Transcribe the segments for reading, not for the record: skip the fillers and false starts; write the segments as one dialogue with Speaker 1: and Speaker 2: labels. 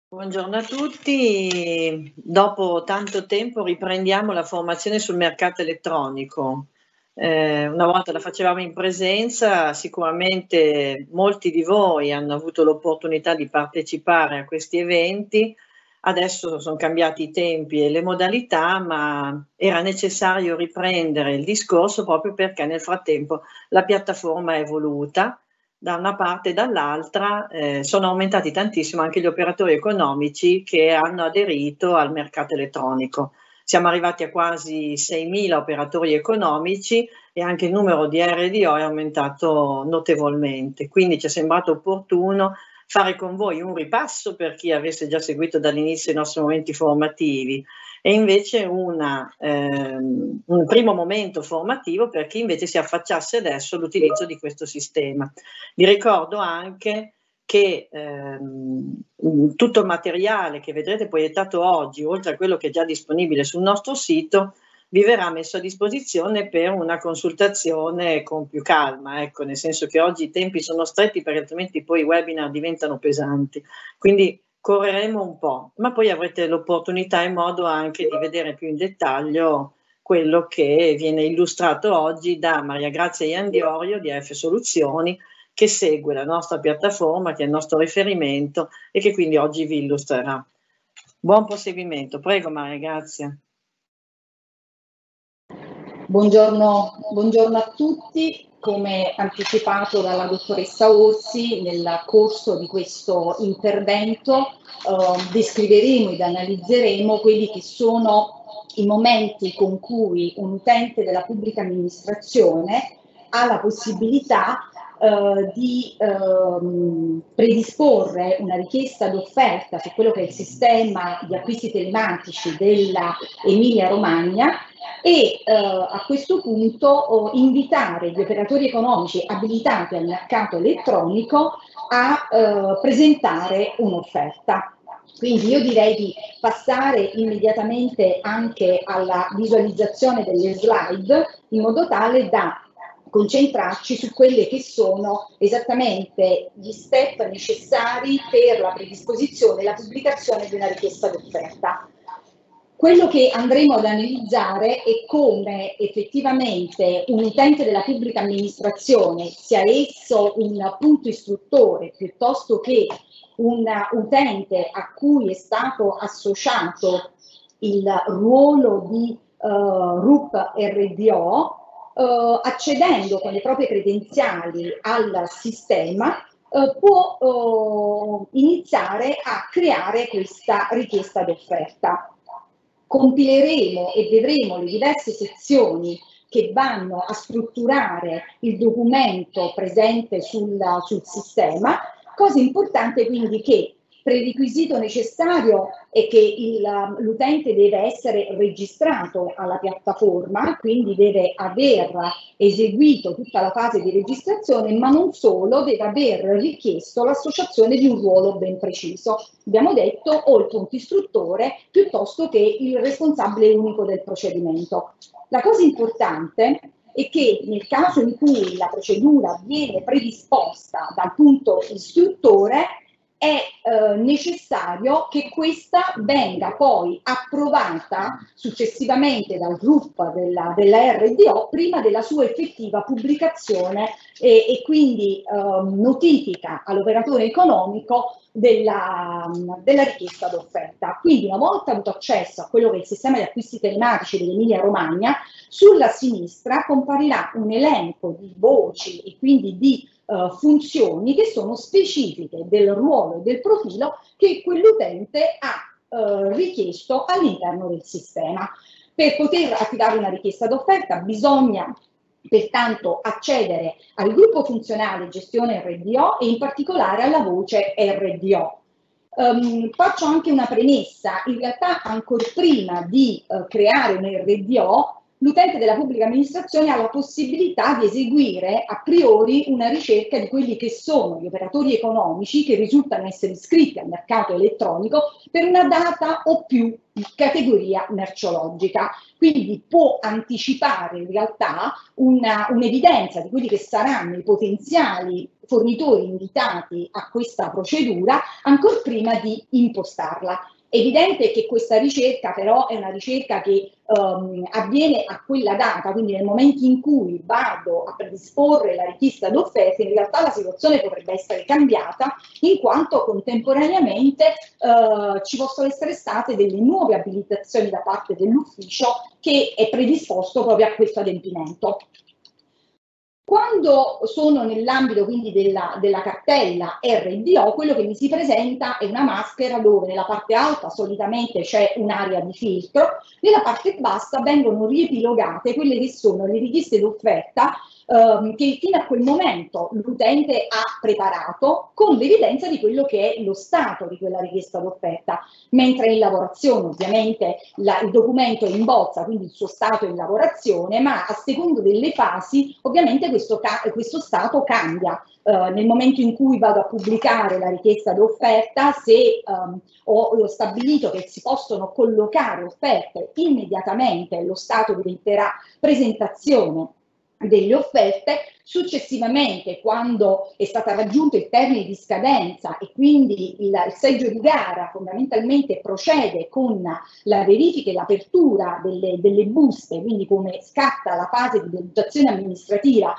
Speaker 1: Buongiorno a tutti. Dopo tanto tempo riprendiamo la formazione sul mercato elettronico. Una volta la facevamo in presenza, sicuramente molti di voi hanno avuto l'opportunità di partecipare a questi eventi. Adesso son cambiati i tempi e le modalità, ma era necessario riprendere il discorso proprio perché nel frattempo la piattaforma è evoluta da una parte e dall'altra. Sono aumentati tantissimo anche gli operatori economici che hanno aderito al mercato elettronico. Siamo arrivati a quasi 6.000 operatori economici e anche il numero di RDO è aumentato notevolmente. Quindi ci è sembrato opportuno fare con voi un ripasso per chi avesse già seguito dall'inizio i nostri momenti formativi e invece un primo momento formativo per chi invece si affacciasse adesso all'utilizzo di questo sistema. Vi ricordo anche che tutto il materiale che vedrete proiettato oggi, oltre a quello che è già disponibile sul nostro sito, vi verrà messo a disposizione per una consultazione con più calma, ecco, nel senso che oggi i tempi sono stretti perché altrimenti poi i webinar diventano pesanti. Quindi correremo un po', ma poi avrete l'opportunità e modo anche di vedere più in dettaglio quello che viene illustrato oggi da Maria Grazia Iandiorio di AF Soluzioni, che segue la nostra piattaforma, che è il nostro riferimento e che quindi oggi vi illustrerà. Buon proseguimento. Prego Maria Grazia.
Speaker 2: Buongiorno a tutti. Come anticipato dalla dottoressa Orsi, nel corso di questo intervento descriveremo ed analizzeremo quelli che sono i momenti con cui un utente della pubblica amministrazione ha la possibilità di predisporre una richiesta d'offerta su quello che è il sistema di acquisti telematici della Emilia-Romagna e a questo punto invitare gli operatori economici abilitati al mercato elettronico a presentare un'offerta. Quindi io direi di passare immediatamente anche alla visualizzazione delle slide in modo tale da concentrarci su quelle che sono esattamente gli step necessari per la predisposizione e la pubblicazione di una richiesta d'offerta. Quello che andremo ad analizzare è come effettivamente un utente della pubblica amministrazione, sia esso un punto istruttore piuttosto che un utente a cui è stato associato il ruolo di RUP RDO, accedendo con le proprie credenziali al sistema, può iniziare a creare questa richiesta d'offerta. Compileremo e vedremo le diverse sezioni che vanno a strutturare il documento presente sul sistema. Cosa importante quindi che prerequisito necessario è che l'utente deve essere registrato alla piattaforma, quindi deve aver eseguito tutta la fase di registrazione, ma non solo, deve aver richiesto l'associazione di un ruolo ben preciso. Abbiamo detto o il punto istruttore piuttosto che il responsabile unico del procedimento. La cosa importante è che nel caso in cui la procedura viene predisposta dal punto istruttore è necessario che questa venga poi approvata successivamente dal gruppo della RDO prima della sua effettiva pubblicazione e quindi notifica all'operatore economico della richiesta d'offerta. Quindi una volta avuto accesso a quello che è il sistema di acquisti telematici dell'Emilia Romagna, sulla sinistra comparirà un elenco di voci e quindi di funzioni che sono specifiche del ruolo e del profilo che quell'utente ha richiesto all'interno del sistema. Per poter attivare una richiesta d'offerta bisogna pertanto accedere al gruppo funzionale gestione RDO e in particolare alla voce RDO. Faccio anche una premessa: in realtà ancor prima di creare un RDO l'utente della pubblica amministrazione ha la possibilità di eseguire a priori una ricerca di quelli che sono gli operatori economici che risultano essere iscritti al mercato elettronico per una data o più categoria merceologica. Quindi può anticipare in realtà un'evidenza di quelli che saranno i potenziali fornitori invitati a questa procedura ancor prima di impostarla. È evidente che questa ricerca però è una ricerca che avviene a quella data, quindi nel momento in cui vado a predisporre la richiesta d'offerta, in realtà la situazione potrebbe essere cambiata, in quanto contemporaneamente ci possono essere state delle nuove abilitazioni da parte dell'ufficio che è predisposto proprio a questo adempimento. Quando sono nell'ambito quindi della cartella RDO, quello che mi si presenta è una maschera dove nella parte alta solitamente c'è un'area di filtro, nella parte bassa vengono riepilogate quelle che sono le richieste d'offerta che fino a quel momento l'utente ha preparato con l'evidenza di quello che è lo stato di quella richiesta d'offerta, mentre in lavorazione ovviamente il documento è in bozza, quindi il suo stato è in lavorazione, ma a secondo delle fasi ovviamente questo stato cambia. Nel momento in cui vado a pubblicare la richiesta d'offerta, se ho stabilito che si possono collocare offerte immediatamente, lo stato diventerà presentazione delle offerte. Successivamente, quando è stato raggiunto il termine di scadenza e quindi il seggio di gara fondamentalmente procede con la verifica e l'apertura delle buste, quindi come scatta la fase di valutazione amministrativa,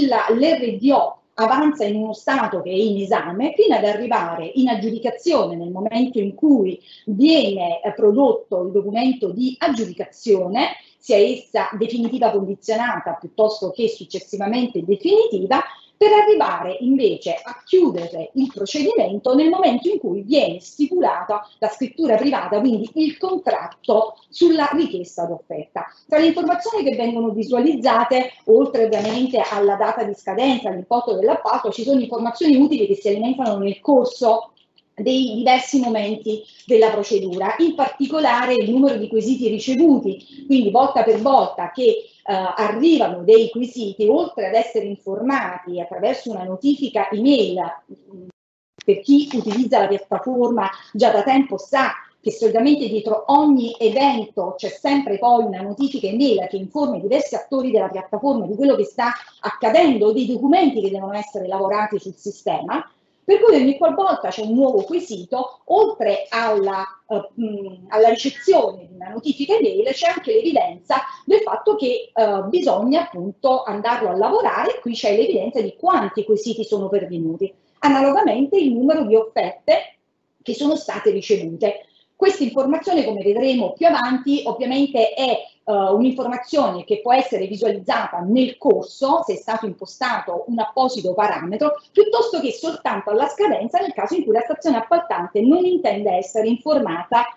Speaker 2: l'RDO avanza in uno stato che è in esame fino ad arrivare in aggiudicazione nel momento in cui viene prodotto il documento di aggiudicazione, sia essa definitiva condizionata piuttosto che successivamente definitiva, per arrivare invece a chiudere il procedimento nel momento in cui viene stipulata la scrittura privata, quindi il contratto sulla richiesta d'offerta. Tra le informazioni che vengono visualizzate, oltre ovviamente alla data di scadenza, all'importo dell'appalto, ci sono informazioni utili che si alimentano nel corso dei diversi momenti della procedura, in particolare il numero di quesiti ricevuti, quindi volta per volta che arrivano dei quesiti, oltre ad essere informati attraverso una notifica email, per chi utilizza la piattaforma già da tempo sa che solitamente dietro ogni evento c'è sempre poi una notifica email che informa i diversi attori della piattaforma di quello che sta accadendo, dei documenti che devono essere lavorati sul sistema. Per cui ogni qualvolta c'è un nuovo quesito, oltre alla ricezione di una notifica email, c'è anche l'evidenza del fatto che bisogna appunto andarlo a lavorare, e qui c'è l'evidenza di quanti quesiti sono pervenuti. Analogamente il numero di offerte che sono state ricevute. Questa informazione, come vedremo più avanti, ovviamente è un'informazione che può essere visualizzata nel corso, se è stato impostato un apposito parametro, piuttosto che soltanto alla scadenza nel caso in cui la stazione appaltante non intende essere informata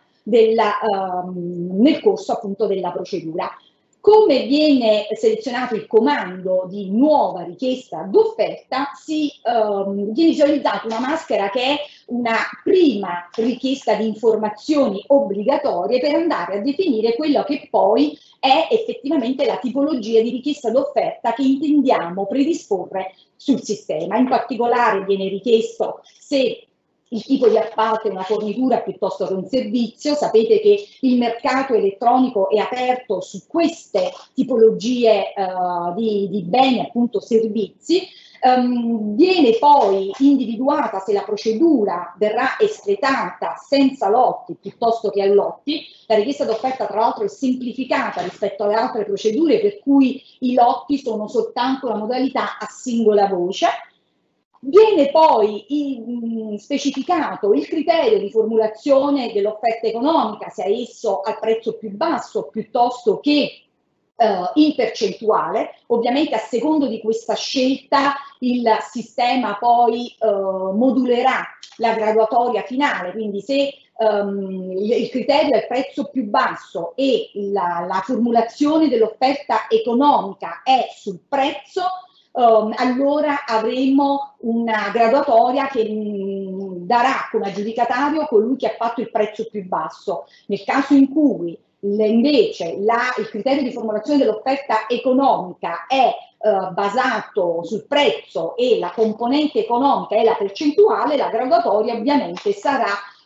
Speaker 2: nel corso appunto della procedura. Come viene selezionato il comando di nuova richiesta d'offerta, viene visualizzata una maschera che è una prima richiesta di informazioni obbligatorie per andare a definire quello che poi è effettivamente la tipologia di richiesta d'offerta che intendiamo predisporre sul sistema. In particolare viene richiesto se il tipo di appalto è una fornitura piuttosto che un servizio. Sapete che il mercato elettronico è aperto su queste tipologie di beni, appunto servizi. Viene poi individuata se la procedura verrà espletata senza lotti piuttosto che a lotti. La richiesta d'offerta tra l'altro è semplificata rispetto alle altre procedure, per cui i lotti sono soltanto la modalità a singola voce. Viene poi specificato il criterio di formulazione dell'offerta economica, sia esso al prezzo più basso piuttosto che in percentuale. Ovviamente a secondo di questa scelta il sistema poi modulerà la graduatoria finale, quindi se il criterio è il prezzo più basso e la formulazione dell'offerta economica è sul prezzo, allora avremo una graduatoria che darà come aggiudicatario colui che ha fatto il prezzo più basso. Nel caso in cui invece il criterio di formulazione dell'offerta economica è basato sul prezzo e la componente economica è la percentuale, la graduatoria ovviamente sarà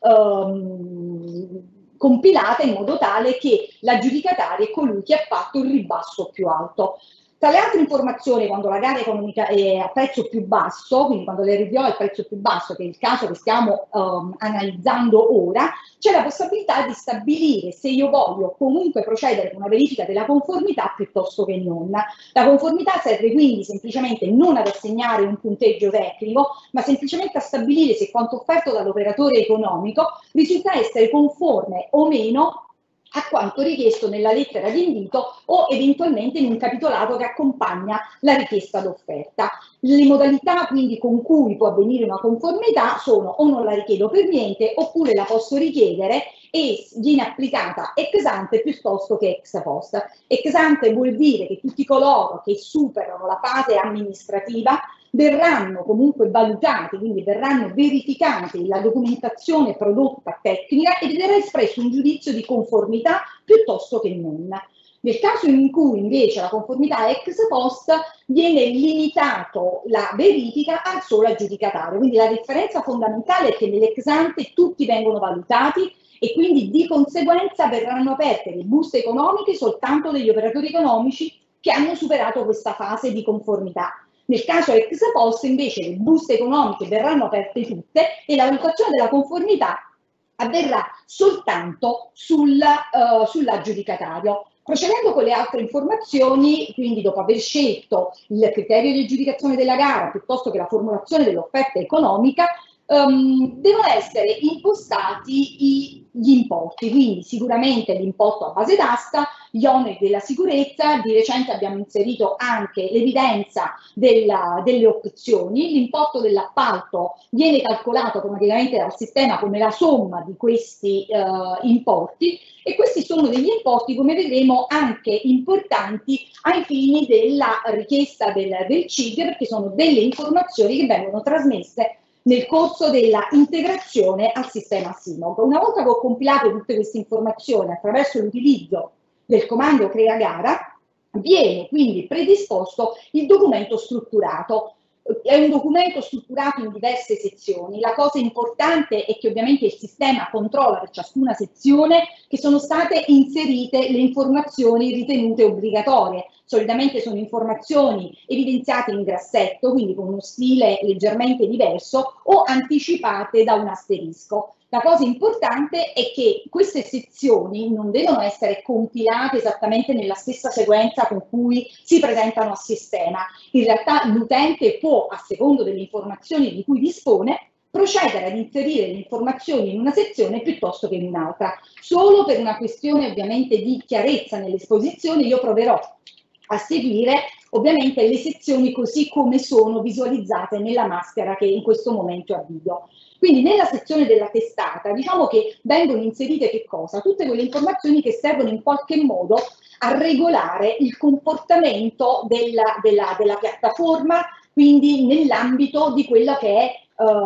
Speaker 2: compilata in modo tale che l'aggiudicatario è colui che ha fatto il ribasso più alto. Tra le altre informazioni, quando la gara economica è a prezzo più basso, quindi quando l'RDO è a prezzo più basso, che è il caso che stiamo analizzando ora, c'è la possibilità di stabilire se io voglio comunque procedere con una verifica della conformità piuttosto che non. La conformità serve quindi semplicemente non ad assegnare un punteggio tecnico, ma semplicemente a stabilire se quanto offerto dall'operatore economico risulta essere conforme o meno a quanto richiesto nella lettera di invito o eventualmente in un capitolato che accompagna la richiesta d'offerta. Le modalità quindi con cui può avvenire una conformità sono o non la richiedo per niente oppure la posso richiedere e viene applicata ex ante piuttosto che ex post. Ex ante vuol dire che tutti coloro che superano la fase amministrativa verranno comunque valutati, quindi verranno verificati la documentazione prodotta tecnica e verrà espresso un giudizio di conformità piuttosto che non. Nel caso in cui invece la conformità è ex post, viene limitato la verifica al solo aggiudicatario. Quindi la differenza fondamentale è che nell'ex ante tutti vengono valutati e quindi di conseguenza verranno aperte le buste economiche soltanto degli operatori economici che hanno superato questa fase di conformità. Nel caso ex post invece le buste economiche verranno aperte tutte e la valutazione della conformità avverrà soltanto sull'aggiudicatario. Procedendo con le altre informazioni, quindi dopo aver scelto il criterio di aggiudicazione della gara piuttosto che la formulazione dell'offerta economica, devono essere impostati gli importi, quindi sicuramente l'importo a base d'asta, gli oneri della sicurezza, di recente abbiamo inserito anche l'evidenza delle opzioni, l'importo dell'appalto viene calcolato automaticamente dal sistema come la somma di questi importi e questi sono degli importi, come vedremo, anche importanti ai fini della richiesta del CIG perché sono delle informazioni che vengono trasmesse nel corso della integrazione al sistema SIMOG. Una volta che ho compilato tutte queste informazioni attraverso l'utilizzo del comando crea gara, viene quindi predisposto il documento strutturato. È un documento strutturato in diverse sezioni. La cosa importante è che ovviamente il sistema controlla per ciascuna sezione che sono state inserite le informazioni ritenute obbligatorie. Solitamente sono informazioni evidenziate in grassetto, quindi con uno stile leggermente diverso, o anticipate da un asterisco. La cosa importante è che queste sezioni non devono essere compilate esattamente nella stessa sequenza con cui si presentano al sistema. In realtà l'utente può, a secondo delle informazioni di cui dispone, procedere ad inserire le informazioni in una sezione piuttosto che in un'altra. Solo per una questione ovviamente di chiarezza nell'esposizione io proverò a seguire ovviamente le sezioni così come sono visualizzate nella maschera che in questo momento avvio. Quindi nella sezione della testata diciamo che vengono inserite che cosa? Tutte quelle informazioni che servono in qualche modo a regolare il comportamento della piattaforma, quindi nell'ambito di quella che è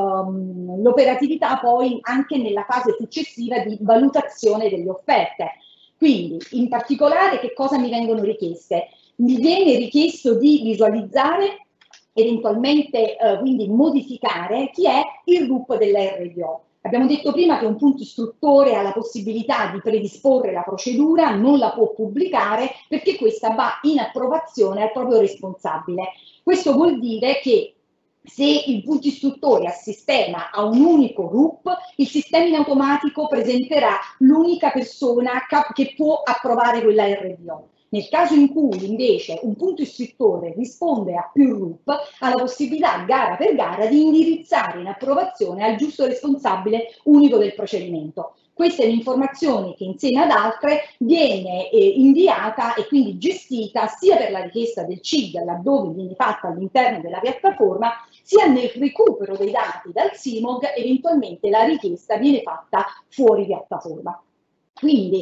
Speaker 2: l'operatività poi anche nella fase successiva di valutazione delle offerte. Quindi in particolare che cosa mi vengono richieste? Mi viene richiesto di visualizzare, eventualmente quindi modificare chi è il RUP dell'RDO. Abbiamo detto prima che un punto istruttore ha la possibilità di predisporre la procedura, non la può pubblicare perché questa va in approvazione al proprio responsabile. Questo vuol dire che se il punto istruttore a sistema ha un unico RUP, il sistema in automatico presenterà l'unica persona che può approvare quella RDO. Nel caso in cui invece un punto istruttore risponde a più RUP, ha la possibilità gara per gara di indirizzare in approvazione al giusto responsabile unico del procedimento. Questa è un'informazione che insieme ad altre viene inviata e quindi gestita sia per la richiesta del CIG laddove viene fatta all'interno della piattaforma, sia nel recupero dei dati dal SIMOG, eventualmente la richiesta viene fatta fuori piattaforma. Quindi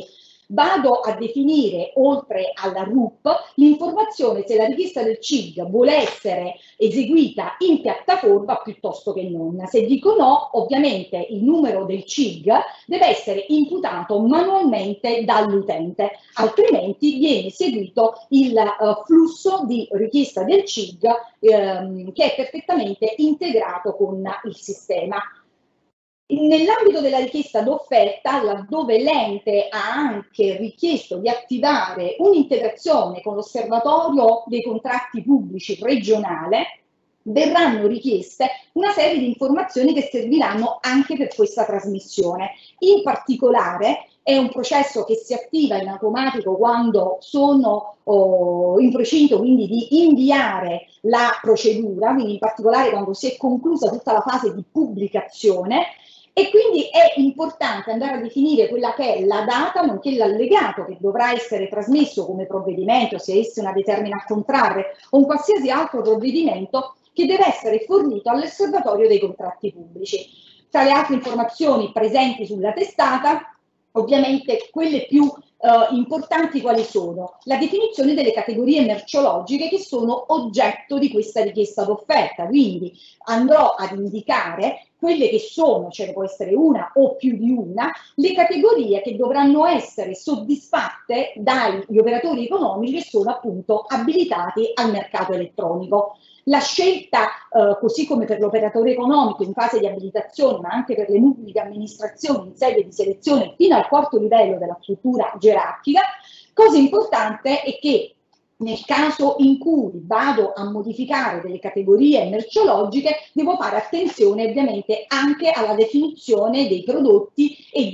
Speaker 2: vado a definire, oltre alla RUP, l'informazione se la richiesta del CIG vuole essere eseguita in piattaforma piuttosto che non. Se dico no, ovviamente il numero del CIG deve essere imputato manualmente dall'utente, altrimenti viene eseguito il flusso di richiesta del CIG che è perfettamente integrato con il sistema. Nell'ambito della richiesta d'offerta, laddove l'ente ha anche richiesto di attivare un'integrazione con l'osservatorio dei contratti pubblici regionale, verranno richieste una serie di informazioni che serviranno anche per questa trasmissione. In particolare è un processo che si attiva in automatico quando sono in procinto quindi di inviare la procedura, quindi in particolare quando si è conclusa tutta la fase di pubblicazione. E quindi è importante andare a definire quella che è la data, nonché l'allegato che dovrà essere trasmesso come provvedimento, sia essa una determina a contrarre o un qualsiasi altro provvedimento che deve essere fornito all'osservatorio dei contratti pubblici. Tra le altre informazioni presenti sulla testata, ovviamente quelle più importanti quali sono? La definizione delle categorie merceologiche che sono oggetto di questa richiesta d'offerta, quindi andrò ad indicare quelle che sono, ce ne può essere una o più di una, le categorie che dovranno essere soddisfatte dagli operatori economici che sono appunto abilitati al mercato elettronico. La scelta, così come per l'operatore economico in fase di abilitazione, ma anche per le pubbliche amministrazioni in sede di selezione fino al quarto livello della struttura gerarchica, cosa importante è che nel caso in cui vado a modificare delle categorie merceologiche, devo fare attenzione ovviamente anche alla definizione dei prodotti e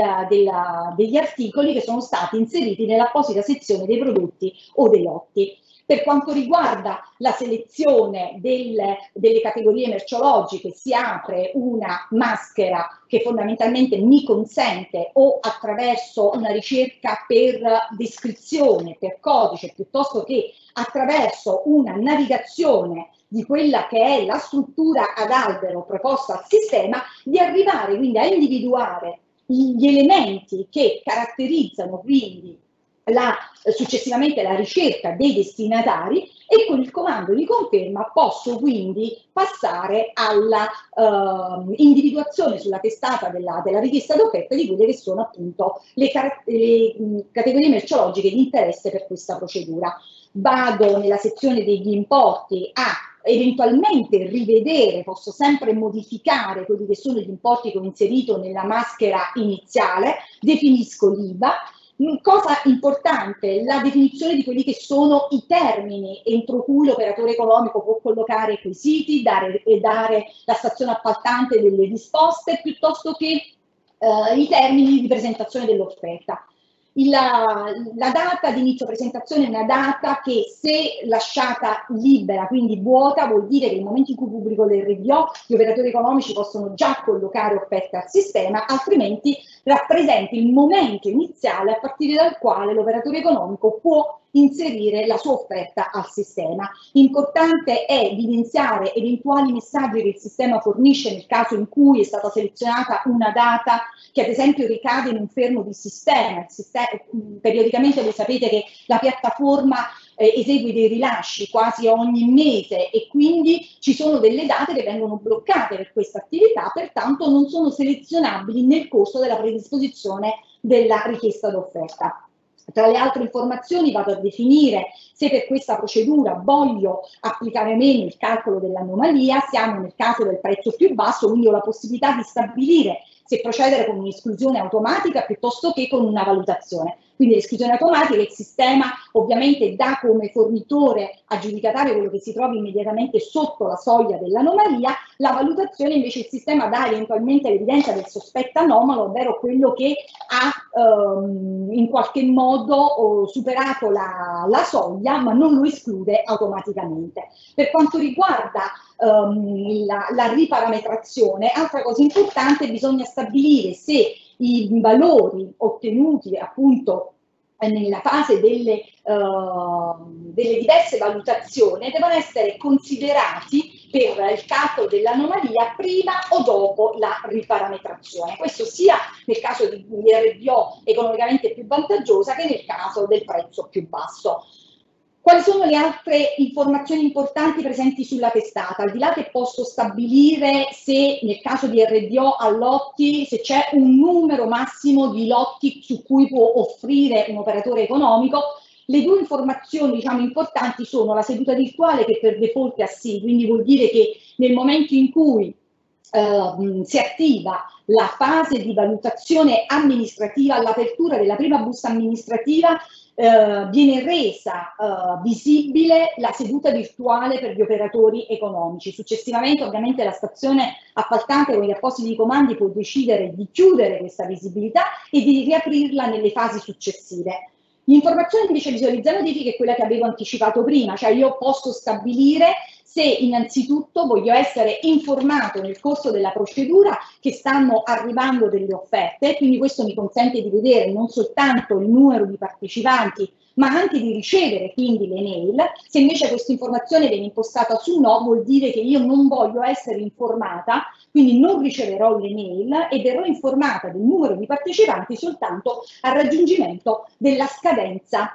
Speaker 2: degli articoli che sono stati inseriti nell'apposita sezione dei prodotti o dei lotti. Per quanto riguarda la selezione delle categorie merceologiche, si apre una maschera che fondamentalmente mi consente, o attraverso una ricerca per descrizione, per codice, piuttosto che attraverso una navigazione di quella che è la struttura ad albero proposta al sistema, di arrivare quindi a individuare gli elementi che caratterizzano quindi successivamente la ricerca dei destinatari, e con il comando di conferma posso quindi passare alla individuazione sulla testata della richiesta d'offerta di quelle che sono appunto le categorie merceologiche di interesse per questa procedura. Vado nella sezione degli importi a eventualmente rivedere, posso sempre modificare quelli che sono gli importi che ho inserito nella maschera iniziale, definisco l'IVA. Cosa importante, la definizione di quelli che sono i termini entro cui l'operatore economico può collocare i quesiti, dare la stazione appaltante delle risposte, piuttosto che i termini di presentazione dell'offerta. La data di inizio presentazione è una data che, se lasciata libera, quindi vuota, vuol dire che nel momento in cui pubblico l'RDO gli operatori economici possono già collocare offerte al sistema, altrimenti rappresenta il momento iniziale a partire dal quale l'operatore economico può inserire la sua offerta al sistema. Importante è evidenziare eventuali messaggi che il sistema fornisce nel caso in cui è stata selezionata una data che ad esempio ricade in un fermo di sistema. Periodicamente voi sapete che la piattaforma esegue dei rilasci quasi ogni mese, e quindi ci sono delle date che vengono bloccate per questa attività, pertanto non sono selezionabili nel corso della predisposizione della richiesta d'offerta. Tra le altre informazioni vado a definire se per questa procedura voglio applicare o meno il calcolo dell'anomalia. Siamo nel caso del prezzo più basso, quindi ho la possibilità di stabilire se procedere con un'esclusione automatica piuttosto che con una valutazione. Quindi l'esclusione automatica, il sistema ovviamente dà come fornitore aggiudicatario quello che si trovi immediatamente sotto la soglia dell'anomalia. La valutazione invece il sistema dà eventualmente l'evidenza del sospetto anomalo, ovvero quello che ha in qualche modo superato la soglia, ma non lo esclude automaticamente. Per quanto riguarda la riparametrazione, altra cosa importante, bisogna stabilire se i valori ottenuti appunto nella fase delle diverse valutazioni devono essere considerati per il calcolo dell'anomalia prima o dopo la riparametrazione. Questo sia nel caso di RDO economicamente più vantaggiosa che nel caso del prezzo più basso. Quali sono le altre informazioni importanti presenti sulla testata? Al di là che posso stabilire se nel caso di RDO a lotti, se c'è un numero massimo di lotti su cui può offrire un operatore economico, le due informazioni diciamo importanti sono la seduta virtuale che per default è a sì, quindi vuol dire che nel momento in cui si attiva la fase di valutazione amministrativa, all'apertura della prima busta amministrativa viene resa visibile la seduta virtuale per gli operatori economici. Successivamente ovviamente la stazione appaltante con gli appositi comandi può decidere di chiudere questa visibilità e di riaprirla nelle fasi successive. L'informazione invece di visualizza notifiche è quella che avevo anticipato prima, cioè io posso stabilire se innanzitutto voglio essere informato nel corso della procedura che stanno arrivando delle offerte, quindi questo mi consente di vedere non soltanto il numero di partecipanti, ma anche di ricevere quindi le mail. Se invece questa informazione viene impostata su no, vuol dire che io non voglio essere informata, quindi non riceverò le mail e verrò informata del numero di partecipanti soltanto al raggiungimento della scadenza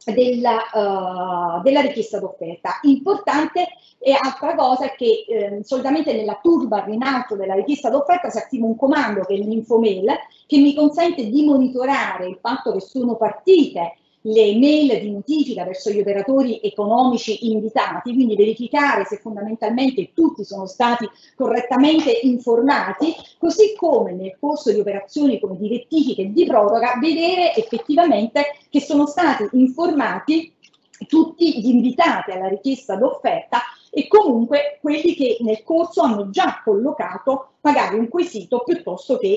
Speaker 2: della richiesta d'offerta. Importante e altra cosa è che solitamente nella toolbar in alto della richiesta d'offerta si attiva un comando che è l'infomail che mi consente di monitorare il fatto che sono partite le mail di notifica verso gli operatori economici invitati, quindi verificare se fondamentalmente tutti sono stati correttamente informati, così come nel corso di operazioni come di rettifica e di proroga, vedere effettivamente che sono stati informati tutti gli invitati alla richiesta d'offerta e comunque quelli che nel corso hanno già collocato magari un quesito piuttosto che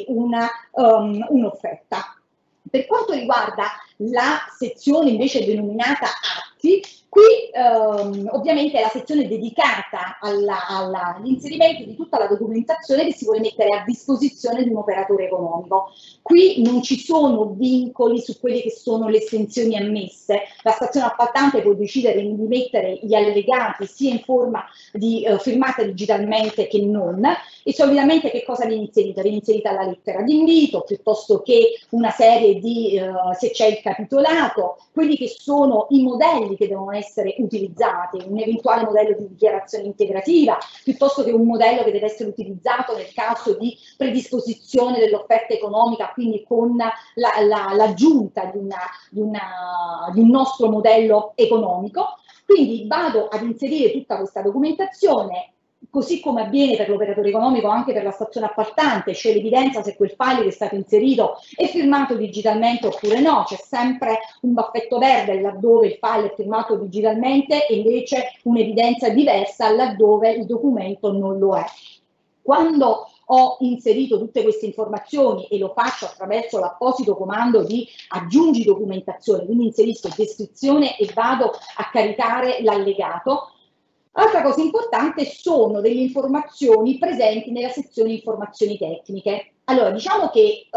Speaker 2: un'offerta. Per quanto riguarda la sezione invece denominata atti, qui ovviamente è la sezione dedicata all'inserimento di tutta la documentazione che si vuole mettere a disposizione di un operatore economico. Qui non ci sono vincoli su quelle che sono le estensioni ammesse, la stazione appaltante può decidere di mettere gli allegati sia in forma di firmata digitalmente che non, e solitamente che cosa viene inserita? Viene inserita la lettera d'invito piuttosto che una serie di, se c'è il capitolato, quelli che sono i modelli che devono essere utilizzati, un eventuale modello di dichiarazione integrativa, piuttosto che un modello che deve essere utilizzato nel caso di predisposizione dell'offerta economica, quindi con l'aggiunta di un nostro modello economico. Quindi vado ad inserire tutta questa documentazione, così come avviene per l'operatore economico anche per la stazione appaltante, c'è l'evidenza se quel file che è stato inserito è firmato digitalmente oppure no, c'è sempre un baffetto verde laddove il file è firmato digitalmente e invece un'evidenza diversa laddove il documento non lo è. Quando ho inserito tutte queste informazioni e lo faccio attraverso l'apposito comando di aggiungi documentazione, quindi inserisco descrizione e vado a caricare l'allegato. Altra cosa importante sono delle informazioni presenti nella sezione informazioni tecniche. Allora, diciamo che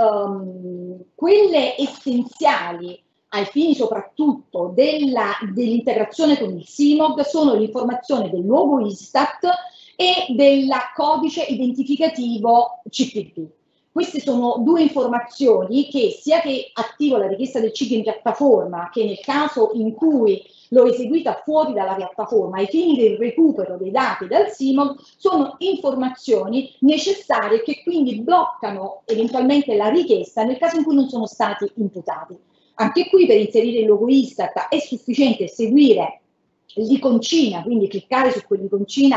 Speaker 2: quelle essenziali ai fini soprattutto dell'integrazione con il CIMOG sono l'informazione del nuovo ISTAT e del codice identificativo CPP. Queste sono due informazioni che sia che attivo la richiesta del CIG in piattaforma che nel caso in cui l'ho eseguita fuori dalla piattaforma ai fini del recupero dei dati dal CIMOG sono informazioni necessarie che quindi bloccano eventualmente la richiesta nel caso in cui non sono stati imputati. Anche qui per inserire il logo ISTAT è sufficiente seguire l'iconcina, quindi cliccare su quell'iconcina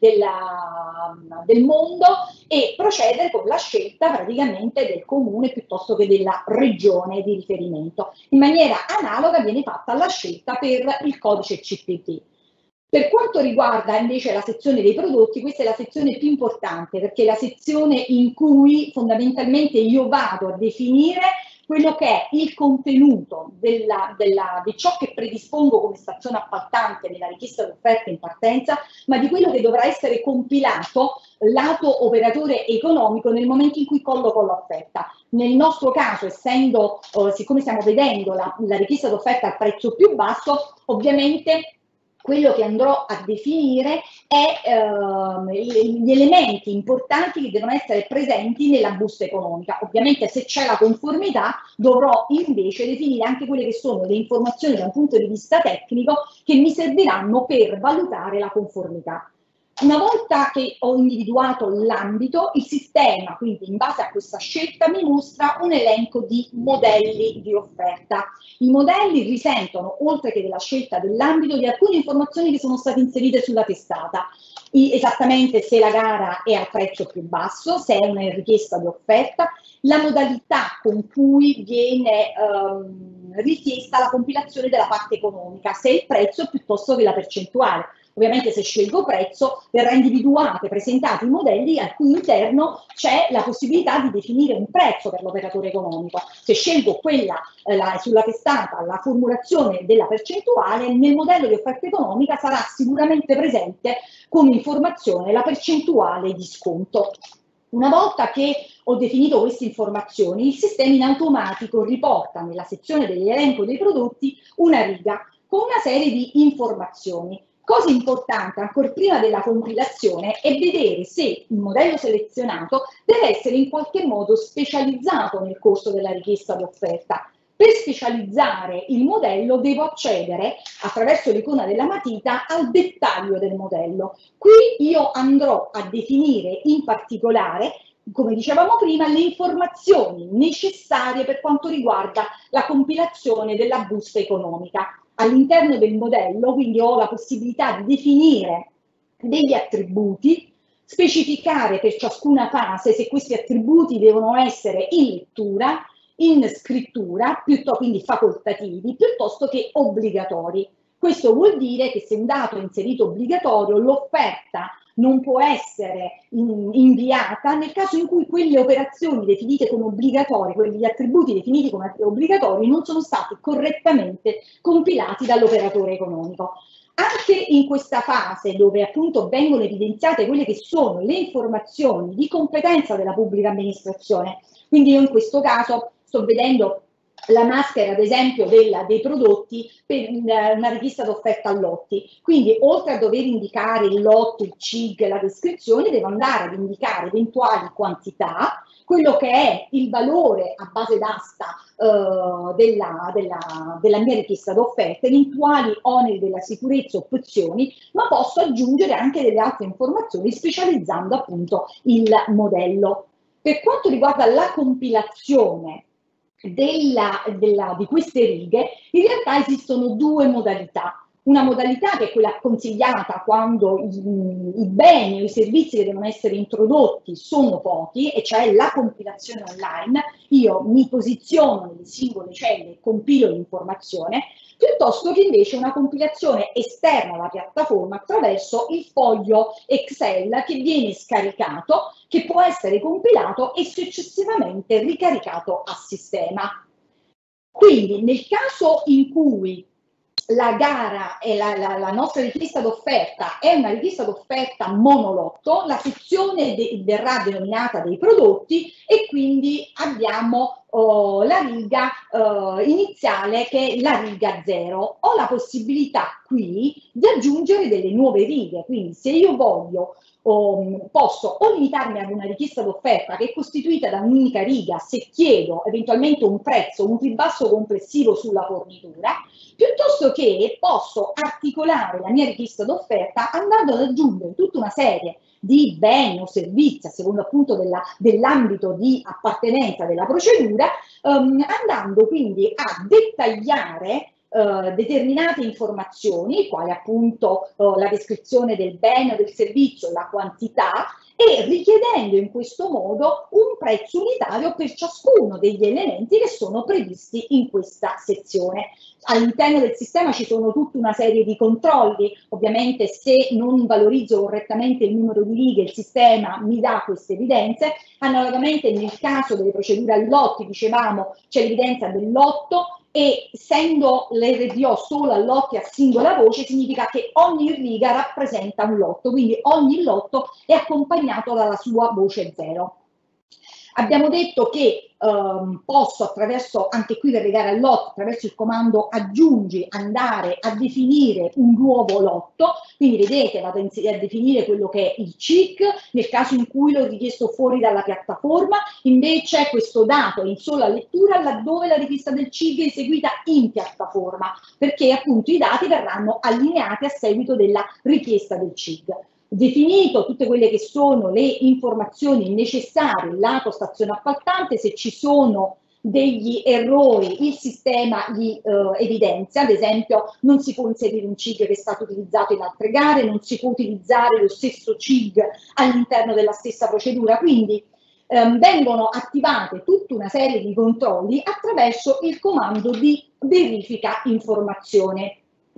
Speaker 2: del mondo e procedere con la scelta praticamente del comune piuttosto che della regione di riferimento. In maniera analoga viene fatta la scelta per il codice CPP. Per quanto riguarda invece la sezione dei prodotti, questa è la sezione più importante perché è la sezione in cui fondamentalmente io vado a definire quello che è il contenuto di ciò che predispongo come stazione appaltante nella richiesta d'offerta in partenza, ma di quello che dovrà essere compilato lato operatore economico nel momento in cui colloco l'offerta. Nel nostro caso, siccome stiamo vedendo la richiesta d'offerta al prezzo più basso, ovviamente quello che andrò a definire è gli elementi importanti che devono essere presenti nella busta economica. Ovviamente se c'è la conformità dovrò invece definire anche quelle che sono le informazioni da un punto di vista tecnico che mi serviranno per valutare la conformità. Una volta che ho individuato l'ambito, il sistema, quindi in base a questa scelta, mi mostra un elenco di modelli di offerta. I modelli risentono, oltre che della scelta dell'ambito, di alcune informazioni che sono state inserite sulla testata. Esattamente se la gara è al prezzo più basso, se è una richiesta di offerta, la modalità con cui viene richiesta la compilazione della parte economica, se il prezzo piuttosto che la percentuale. Ovviamente se scelgo prezzo verrà individuato e presentato i modelli al cui interno c'è la possibilità di definire un prezzo per l'operatore economico. Se scelgo quella sulla testata, la formulazione della percentuale, nel modello di offerta economica sarà sicuramente presente come informazione la percentuale di sconto. Una volta che ho definito queste informazioni, il sistema in automatico riporta nella sezione dell'elenco dei prodotti una riga con una serie di informazioni. Cosa importante, ancora prima della compilazione, è vedere se il modello selezionato deve essere in qualche modo specializzato nel corso della richiesta d'offerta. Per specializzare il modello devo accedere, attraverso l'icona della matita, al dettaglio del modello. Qui io andrò a definire in particolare, come dicevamo prima, le informazioni necessarie per quanto riguarda la compilazione della busta economica. All'interno del modello, quindi ho la possibilità di definire degli attributi, specificare per ciascuna fase se questi attributi devono essere in lettura, in scrittura, quindi facoltativi, piuttosto che obbligatori. Questo vuol dire che se un dato è inserito obbligatorio, l'offerta non può essere inviata nel caso in cui quelle operazioni definite come obbligatorie, quegli attributi definiti come obbligatori, non sono stati correttamente compilati dall'operatore economico. Anche in questa fase, dove appunto vengono evidenziate quelle che sono le informazioni di competenza della pubblica amministrazione, quindi io in questo caso sto vedendo la maschera, ad esempio, dei prodotti per una richiesta d'offerta a lotti. Quindi, oltre a dover indicare il lotto, il CIG, la descrizione, devo andare ad indicare eventuali quantità, quello che è il valore a base d'asta della mia richiesta d'offerta, eventuali oneri della sicurezza, opzioni, ma posso aggiungere anche delle altre informazioni specializzando appunto il modello. Per quanto riguarda la compilazione di queste righe, in realtà esistono due modalità. Una modalità che è quella consigliata quando i beni o i servizi che devono essere introdotti sono pochi, e cioè la compilazione online. Io mi posiziono nelle singole celle e compilo l'informazione, piuttosto che invece una compilazione esterna alla piattaforma attraverso il foglio Excel che viene scaricato, che può essere compilato e successivamente ricaricato a sistema. Quindi nel caso in cui la gara e la nostra richiesta d'offerta è una richiesta d'offerta monolotto, la sezione verrà denominata dei prodotti e quindi abbiamo la riga iniziale che è la riga 0. Ho la possibilità qui di aggiungere delle nuove righe, quindi se io voglio posso o limitarmi ad una richiesta d'offerta che è costituita da un'unica riga se chiedo eventualmente un prezzo, un ribasso complessivo sulla fornitura, piuttosto che posso articolare la mia richiesta d'offerta andando ad aggiungere tutta una serie di beni o servizi, a seconda appunto dell'ambito di appartenenza della procedura, andando quindi a dettagliare determinate informazioni, quali appunto la descrizione del bene o del servizio, la quantità, e richiedendo in questo modo un prezzo unitario per ciascuno degli elementi che sono previsti in questa sezione. All'interno del sistema ci sono tutta una serie di controlli, ovviamente se non valorizzo correttamente il numero di righe il sistema mi dà queste evidenze. Analogamente nel caso delle procedure a lotti, dicevamo, c'è l'evidenza del lotto, e essendo l'RDO solo a lotti a singola voce significa che ogni riga rappresenta un lotto, quindi ogni lotto è accompagnato dalla sua voce 0. Abbiamo detto che posso attraverso, anche qui per legare al lotto, attraverso il comando aggiungi, andare a definire un nuovo lotto, quindi vedete vado a definire quello che è il CIC, nel caso in cui l'ho richiesto fuori dalla piattaforma, invece questo dato è in sola lettura laddove la richiesta del CIG è eseguita in piattaforma, perché appunto i dati verranno allineati a seguito della richiesta del CIG. Definito tutte quelle che sono le informazioni necessarie lato stazione appaltante, se ci sono degli errori il sistema li evidenzia, ad esempio non si può inserire un CIG che è stato utilizzato in altre gare, non si può utilizzare lo stesso CIG all'interno della stessa procedura, quindi vengono attivate tutta una serie di controlli attraverso il comando di verifica informazione.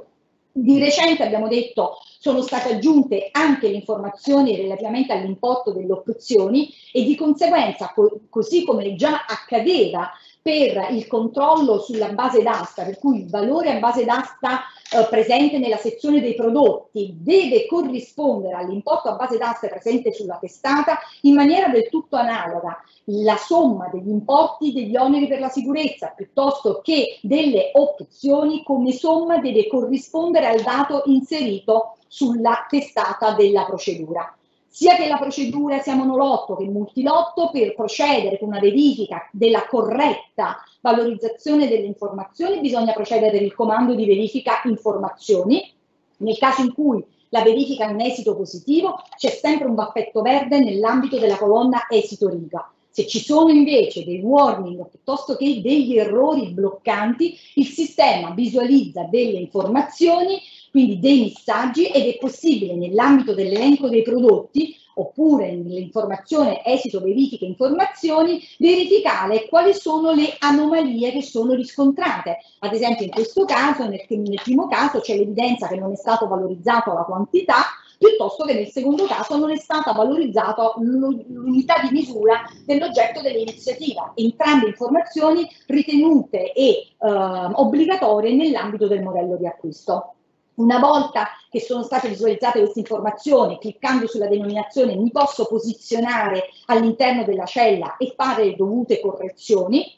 Speaker 2: Di recente abbiamo detto sono state aggiunte anche le informazioni relativamente all'importo delle opzioni e di conseguenza, così come già accadeva per il controllo sulla base d'asta, per cui il valore a base d'asta presente nella sezione dei prodotti deve corrispondere all'importo a base d'asta presente sulla testata in maniera del tutto analoga. La somma degli importi degli oneri per la sicurezza piuttosto che delle opzioni come somma deve corrispondere al dato inserito sulla testata della procedura. Sia che la procedura sia monolotto che multilotto, per procedere con una verifica della corretta valorizzazione delle informazioni bisogna procedere per il comando di verifica informazioni. Nel caso in cui la verifica ha un esito positivo c'è sempre un baffetto verde nell'ambito della colonna esito riga. Se ci sono invece dei warning piuttosto che degli errori bloccanti, il sistema visualizza delle informazioni, quindi dei messaggi, ed è possibile nell'ambito dell'elenco dei prodotti oppure nell'informazione esito verifica informazioni verificare quali sono le anomalie che sono riscontrate. Ad esempio in questo caso, nel primo caso c'è l'evidenza che non è stato valorizzato la quantità, piuttosto che nel secondo caso non è stata valorizzata l'unità di misura dell'oggetto dell'iniziativa, entrambe informazioni ritenute e obbligatorie nell'ambito del modello di acquisto. Una volta che sono state visualizzate queste informazioni, cliccando sulla denominazione mi posso posizionare all'interno della cella e fare le dovute correzioni.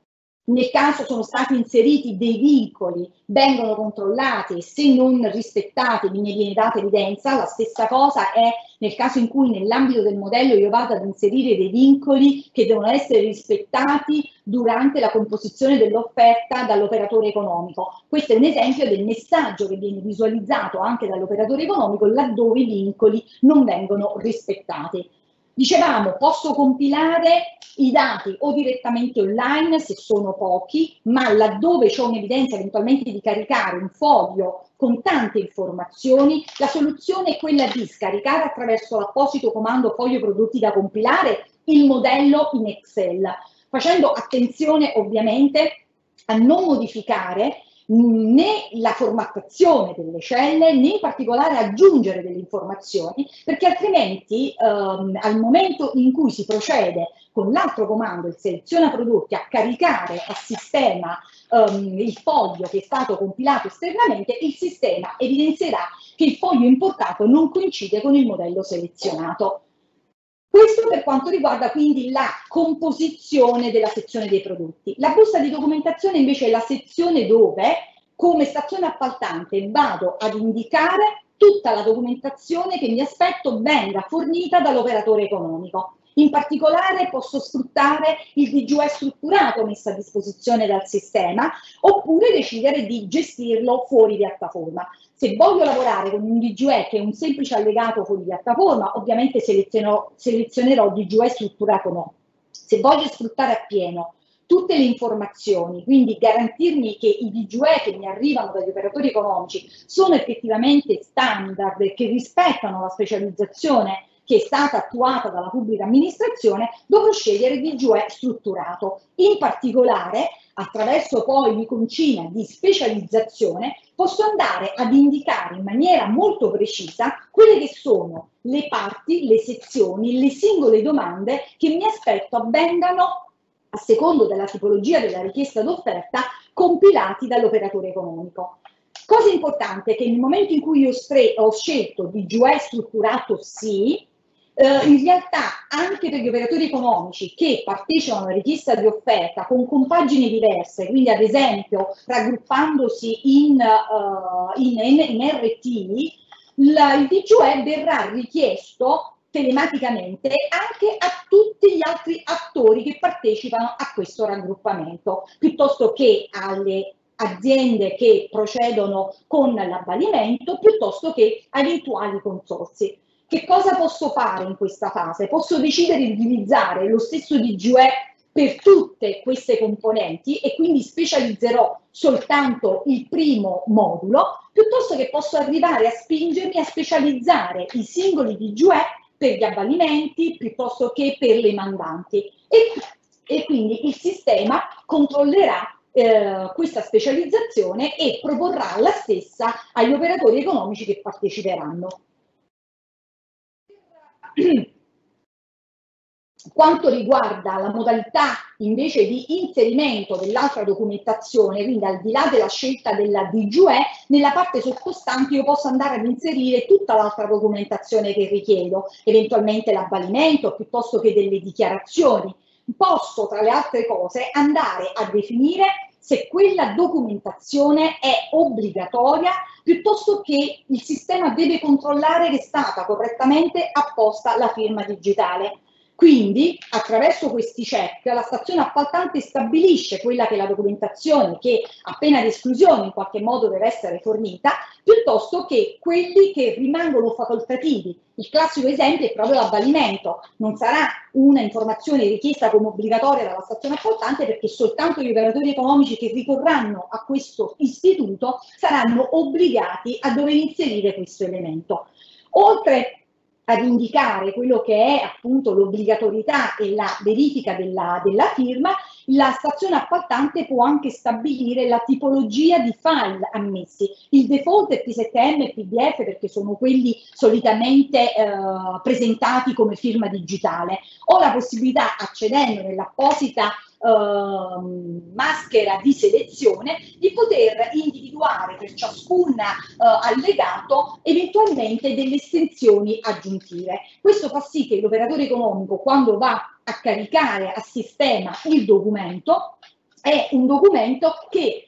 Speaker 2: Nel caso sono stati inseriti dei vincoli, vengono controllati e se non rispettati ne viene data evidenza. La stessa cosa è nel caso in cui nell'ambito del modello io vado ad inserire dei vincoli che devono essere rispettati durante la composizione dell'offerta dall'operatore economico. Questo è un esempio del messaggio che viene visualizzato anche dall'operatore economico laddove i vincoli non vengono rispettati. Dicevamo, posso compilare i dati o direttamente online se sono pochi, ma laddove c'è un'evidenza eventualmente di caricare un foglio con tante informazioni, la soluzione è quella di scaricare attraverso l'apposito comando foglio prodotti da compilare il modello in Excel, facendo attenzione ovviamente a non modificare né la formattazione delle celle, né in particolare aggiungere delle informazioni, perché altrimenti al momento in cui si procede con l'altro comando, il seleziona prodotti, a caricare al sistema il foglio che è stato compilato esternamente, il sistema evidenzierà che il foglio importato non coincide con il modello selezionato. Questo per quanto riguarda quindi la composizione della sezione dei prodotti. La busta di documentazione invece è la sezione dove, come stazione appaltante, vado ad indicare tutta la documentazione che mi aspetto venga fornita dall'operatore economico. In particolare posso sfruttare il DGUE strutturato messo a disposizione dal sistema oppure decidere di gestirlo fuori piattaforma. Se voglio lavorare con un DGUE che è un semplice allegato fuori piattaforma, ovviamente selezionerò DGUE strutturato no. Se voglio sfruttare appieno tutte le informazioni, quindi garantirmi che i DGUE che mi arrivano dagli operatori economici sono effettivamente standard e che rispettano la specializzazione che è stata attuata dalla pubblica amministrazione, dovrò scegliere il DGUE strutturato. In particolare, attraverso poi l'iconcina di specializzazione, posso andare ad indicare in maniera molto precisa quelle che sono le parti, le sezioni, le singole domande che mi aspetto avvengano, a secondo della tipologia della richiesta d'offerta, compilati dall'operatore economico. Cosa importante è che nel momento in cui io ho scelto DGUE strutturato sì, In realtà anche per gli operatori economici che partecipano alla richiesta di offerta con compagini diverse, quindi ad esempio raggruppandosi in RT, il DGE verrà richiesto telematicamente anche a tutti gli altri attori che partecipano a questo raggruppamento, piuttosto che alle aziende che procedono con l'avvalimento, piuttosto che a eventuali consorzi. Che cosa posso fare in questa fase? Posso decidere di utilizzare lo stesso DGE per tutte queste componenti e quindi specializzerò soltanto il primo modulo, piuttosto che posso arrivare a spingermi a specializzare i singoli DGE per gli avvalimenti piuttosto che per le mandanti. E quindi il sistema controllerà questa specializzazione e proporrà la stessa agli operatori economici che parteciperanno. Quanto riguarda la modalità invece di inserimento dell'altra documentazione, quindi al di là della scelta della DGE, nella parte sottostante io posso andare ad inserire tutta l'altra documentazione che richiedo, eventualmente l'avvalimento piuttosto che delle dichiarazioni. Posso, tra le altre cose, andare a definire se quella documentazione è obbligatoria piuttosto che il sistema deve controllare che è stata correttamente apposta la firma digitale. Quindi, attraverso questi check, la stazione appaltante stabilisce quella che è la documentazione che, a pena di esclusione, in qualche modo deve essere fornita, piuttosto che quelli che rimangono facoltativi. Il classico esempio è proprio l'avvalimento. Non sarà una informazione richiesta come obbligatoria dalla stazione appaltante perché soltanto gli operatori economici che ricorranno a questo istituto saranno obbligati a dover inserire questo elemento. Oltre ad indicare quello che è appunto l'obbligatorietà e la verifica della firma, la stazione appaltante può anche stabilire la tipologia di file ammessi. Il default è P7M e PDF perché sono quelli solitamente presentati come firma digitale. Ho la possibilità, accedendo nell'apposita maschera di selezione, di poter individuare per ciascun allegato eventualmente delle estensioni aggiuntive. Questo fa sì che l'operatore economico, quando va a caricare a sistema il documento, è un documento che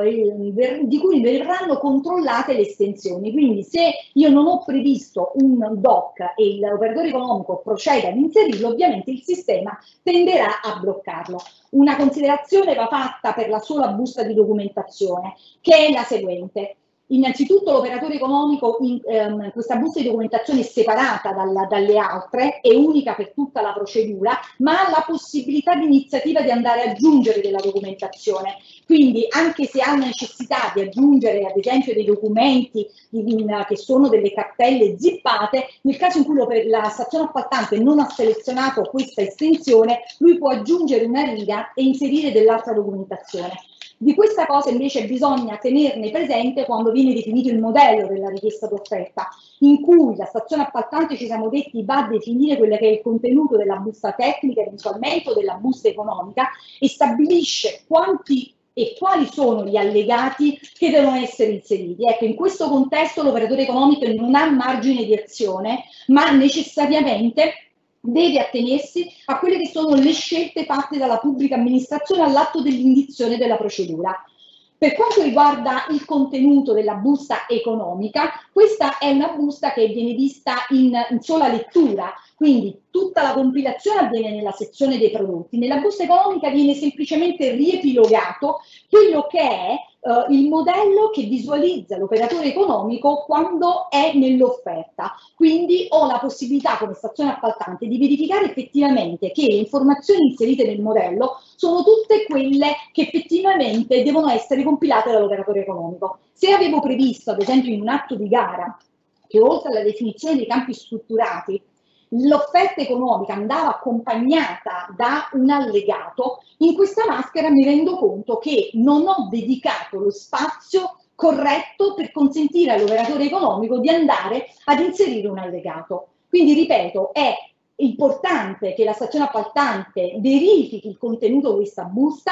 Speaker 2: di cui verranno controllate le estensioni. Quindi se io non ho previsto un doc e l'operatore economico procede ad inserirlo, ovviamente il sistema tenderà a bloccarlo. Una considerazione va fatta per la sola busta di documentazione, che è la seguente. Innanzitutto l'operatore economico, questa busta di documentazione è separata dalle altre, è unica per tutta la procedura, ma ha la possibilità di iniziativa di andare ad aggiungere della documentazione. Quindi anche se ha necessità di aggiungere ad esempio dei documenti che sono delle cartelle zippate, nel caso in cui la stazione appaltante non ha selezionato questa estensione, lui può aggiungere una riga e inserire dell'altra documentazione. Di questa cosa invece bisogna tenerne presente quando viene definito il modello della richiesta d'offerta, in cui la stazione appaltante, ci siamo detti, va a definire quello che è il contenuto della busta tecnica, eventualmente, o della busta economica, e stabilisce quanti e quali sono gli allegati che devono essere inseriti. Ecco, in questo contesto l'operatore economico non ha margine di azione, ma necessariamente deve attenersi a quelle che sono le scelte fatte dalla pubblica amministrazione all'atto dell'indizione della procedura. Per quanto riguarda il contenuto della busta economica, questa è una busta che viene vista in sola lettura, quindi tutta la compilazione avviene nella sezione dei prodotti. Nella busta economica viene semplicemente riepilogato quello che è il modello che visualizza l'operatore economico quando è nell'offerta. Quindi ho la possibilità come stazione appaltante di verificare effettivamente che le informazioni inserite nel modello sono tutte quelle che effettivamente devono essere compilate dall'operatore economico. Se avevo previsto, ad esempio in un atto di gara, che oltre alla definizione dei campi strutturati, l'offerta economica andava accompagnata da un allegato, in questa maschera mi rendo conto che non ho dedicato lo spazio corretto per consentire all'operatore economico di andare ad inserire un allegato. Quindi, ripeto, è importante che la stazione appaltante verifichi il contenuto di questa busta.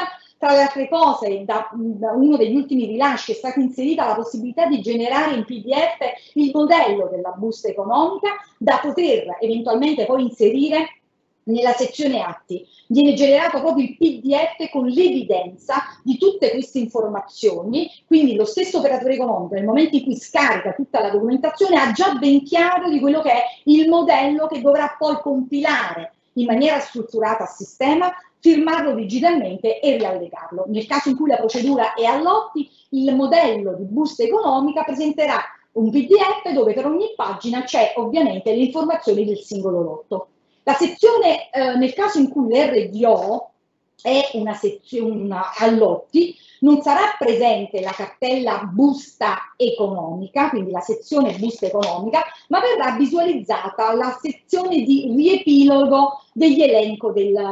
Speaker 2: Tra le altre cose, da uno degli ultimi rilasci è stata inserita la possibilità di generare in PDF il modello della busta economica da poter eventualmente poi inserire nella sezione atti. Viene generato proprio il PDF con l'evidenza di tutte queste informazioni, quindi lo stesso operatore economico nel momento in cui scarica tutta la documentazione ha già ben chiaro di quello che è il modello che dovrà poi compilare in maniera strutturata a sistema, firmarlo digitalmente e riallegarlo. Nel caso in cui la procedura è a lotti, il modello di busta economica presenterà un PDF dove per ogni pagina c'è ovviamente le informazioni del singolo lotto. La sezione, nel caso in cui l'RDO è una sezione a lotti, non sarà presente la cartella busta economica, quindi la sezione busta economica, ma verrà visualizzata la sezione di riepilogo degli elenco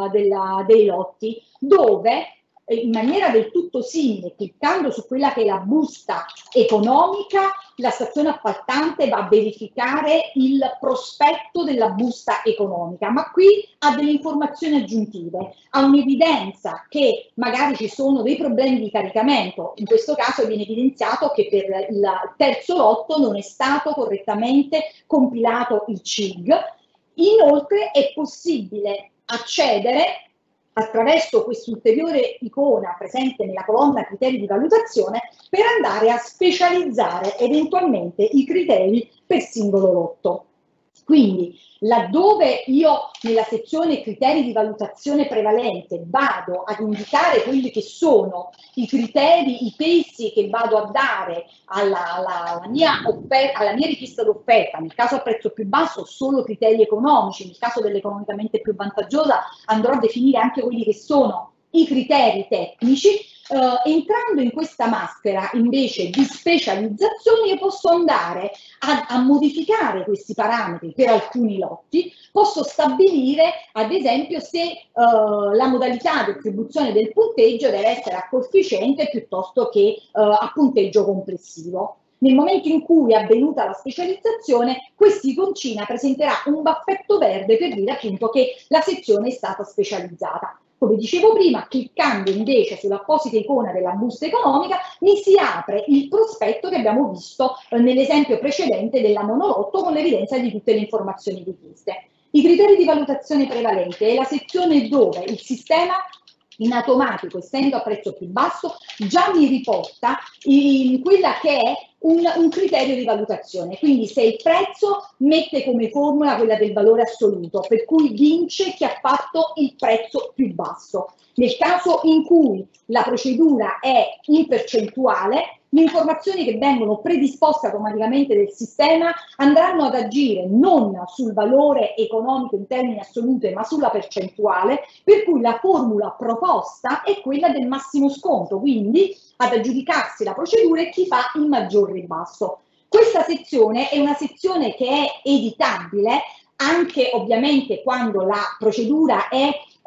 Speaker 2: dei lotti, dove in maniera del tutto simile, cliccando su quella che è la busta economica, la stazione appaltante va a verificare il prospetto della busta economica, ma qui ha delle informazioni aggiuntive, ha un'evidenza che magari ci sono dei problemi di caricamento. In questo caso viene evidenziato che per il terzo lotto non è stato correttamente compilato il CIG. Inoltre è possibile accedere attraverso quest'ulteriore icona presente nella colonna criteri di valutazione per andare a specializzare eventualmente i criteri per singolo lotto. Quindi laddove io nella sezione criteri di valutazione prevalente vado ad indicare quelli che sono i criteri, i pesi che vado a dare alla mia richiesta d'offerta, nel caso a prezzo più basso solo criteri economici, nel caso dell'economicamente più vantaggiosa andrò a definire anche quelli che sono i criteri tecnici. Entrando in questa maschera invece di specializzazione io posso andare a modificare questi parametri per alcuni lotti, posso stabilire ad esempio se la modalità di attribuzione del punteggio deve essere a coefficiente piuttosto che a punteggio complessivo. Nel momento in cui è avvenuta la specializzazione, quest'iconcina presenterà un baffetto verde per dire appunto che la sezione è stata specializzata. Come dicevo prima, cliccando invece sull'apposita icona della busta economica, mi si apre il prospetto che abbiamo visto nell'esempio precedente della monolotto con l'evidenza di tutte le informazioni richieste. I criteri di valutazione prevalente è la sezione dove il sistema in automatico, essendo a prezzo più basso, già mi riporta in quella che è un criterio di valutazione. Quindi se il prezzo mette come formula quella del valore assoluto, per cui vince chi ha fatto il prezzo più basso. Nel caso in cui la procedura è in percentuale, le informazioni che vengono predisposte automaticamente del sistema andranno ad agire non sul valore economico in termini assoluti, ma sulla percentuale, per cui la formula proposta è quella del massimo sconto, quindi ad aggiudicarsi la procedura è chi fa il maggior ribasso. Questa sezione è una sezione che è editabile anche ovviamente quando la procedura è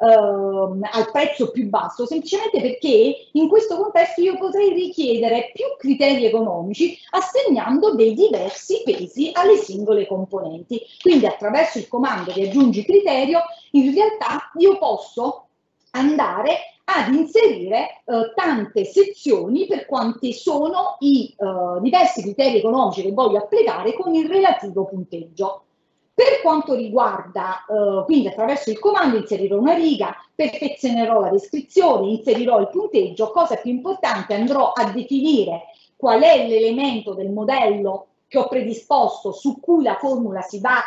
Speaker 2: al prezzo più basso, semplicemente perché in questo contesto io potrei richiedere più criteri economici assegnando dei diversi pesi alle singole componenti. Quindi attraverso il comando di aggiungi criterio in realtà io posso andare ad inserire tante sezioni per quanti sono i diversi criteri economici che voglio applicare con il relativo punteggio. Per quanto riguarda, quindi attraverso il comando inserirò una riga, perfezionerò la descrizione, inserirò il punteggio, cosa più importante andrò a definire qual è l'elemento del modello che ho predisposto su cui la formula si va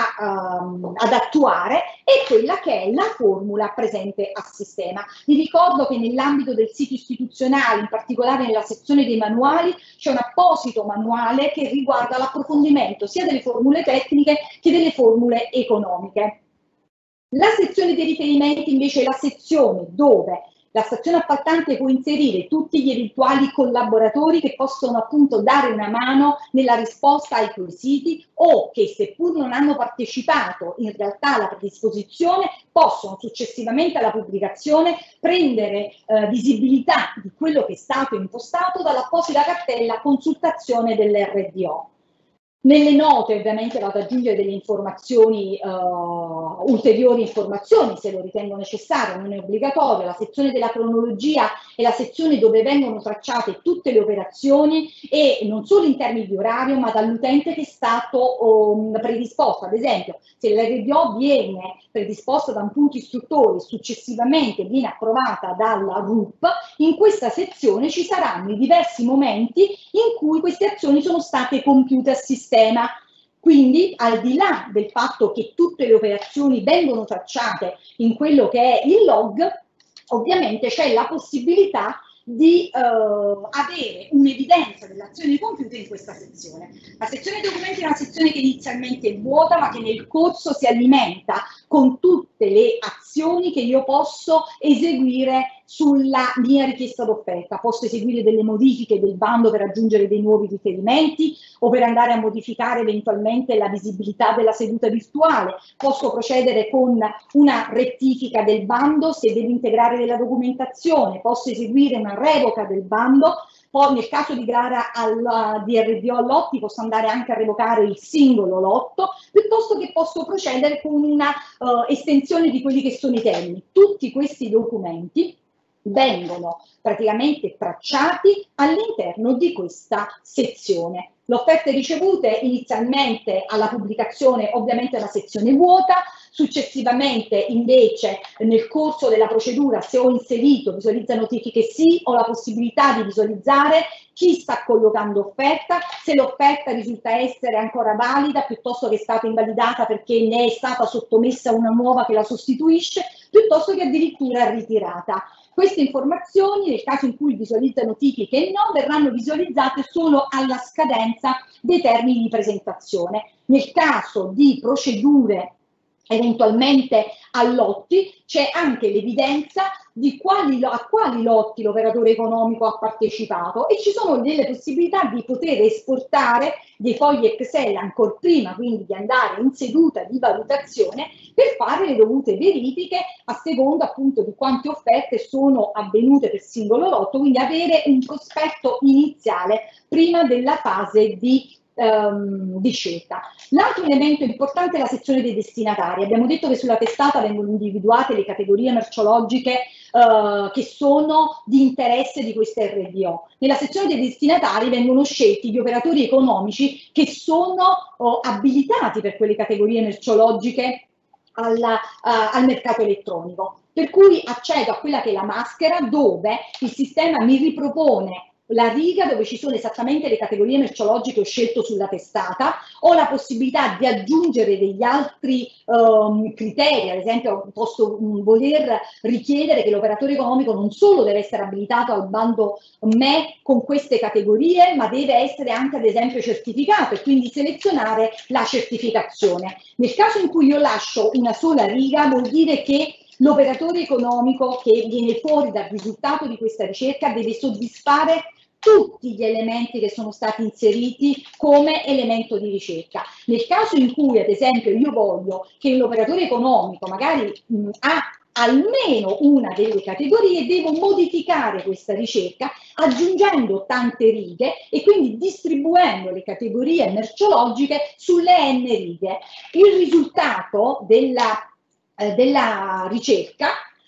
Speaker 2: ad attuare e quella che è la formula presente a sistema. Vi ricordo che nell'ambito del sito istituzionale, in particolare nella sezione dei manuali, c'è un apposito manuale che riguarda l'approfondimento sia delle formule tecniche che delle formule economiche. La sezione dei riferimenti invece è la sezione dove la stazione appaltante può inserire tutti gli eventuali collaboratori che possono appunto dare una mano nella risposta ai quesiti o che seppur non hanno partecipato in realtà alla predisposizione possono successivamente alla pubblicazione prendere visibilità di quello che è stato impostato dall'apposita cartella consultazione dell'RDO. Nelle note ovviamente vado ad aggiungere delle informazioni, ulteriori informazioni se lo ritengo necessario, non è obbligatorio. La sezione della cronologia è la sezione dove vengono tracciate tutte le operazioni e non solo in termini di orario ma dall'utente che è stato predisposto. Ad esempio, se l'RDO viene predisposta da un punto istruttore e successivamente viene approvata dalla RUP, in questa sezione ci saranno i diversi momenti in cui queste azioni sono state compiute a sistema. Quindi, al di là del fatto che tutte le operazioni vengono tracciate in quello che è il log, ovviamente c'è la possibilità di avere un'evidenza delle azioni compiute in questa sezione. La sezione documenti è una sezione che inizialmente è vuota, ma che nel corso si alimenta con tutte le azioni che io posso eseguire sulla mia richiesta d'offerta. Posso eseguire delle modifiche del bando per aggiungere dei nuovi riferimenti o per andare a modificare eventualmente la visibilità della seduta virtuale. Posso procedere con una rettifica del bando se devo integrare della documentazione. Posso eseguire una revoca del bando. Poi nel caso di gara di RDO a lotti posso andare anche a revocare il singolo lotto, piuttosto che posso procedere con una estensione di quelli che sono i termini. Tutti questi documenti vengono praticamente tracciati all'interno di questa sezione. Le offerte ricevute inizialmente alla pubblicazione ovviamente è una sezione vuota, successivamente invece nel corso della procedura se ho inserito visualizza notifiche sì, ho la possibilità di visualizzare chi sta collocando offerta, se l'offerta risulta essere ancora valida piuttosto che è stata invalidata perché ne è stata sottomessa una nuova che la sostituisce, piuttosto che addirittura ritirata. Queste informazioni, nel caso in cui visualizza notifiche e no, verranno visualizzate solo alla scadenza dei termini di presentazione. Nel caso di procedure eventualmente a lotti, c'è anche l'evidenza di a quali lotti l'operatore economico ha partecipato e ci sono delle possibilità di poter esportare dei fogli Excel ancora prima, quindi di andare in seduta di valutazione per fare le dovute verifiche a seconda appunto di quante offerte sono avvenute per singolo lotto, quindi avere un prospetto iniziale prima della fase di scelta. L'altro elemento importante è la sezione dei destinatari. Abbiamo detto che sulla testata vengono individuate le categorie merceologiche che sono di interesse di questa RDO. Nella sezione dei destinatari vengono scelti gli operatori economici che sono abilitati per quelle categorie merceologiche al mercato elettronico. Per cui accedo a quella che è la maschera dove il sistema mi ripropone la riga dove ci sono esattamente le categorie merceologiche che ho scelto sulla testata, ho la possibilità di aggiungere degli altri criteri, ad esempio posso voler richiedere che l'operatore economico non solo deve essere abilitato al bando ME con queste categorie, ma deve essere anche ad esempio certificato e quindi selezionare la certificazione. Nel caso in cui io lascio una sola riga vuol dire che l'operatore economico che viene fuori dal risultato di questa ricerca deve soddisfare tutti gli elementi che sono stati inseriti come elemento di ricerca. Nel caso in cui, ad esempio, io voglio che l'operatore economico magari ha almeno una delle categorie, devo modificare questa ricerca aggiungendo tante righe e quindi distribuendo le categorie merceologiche sulle n righe. Il risultato della ricerca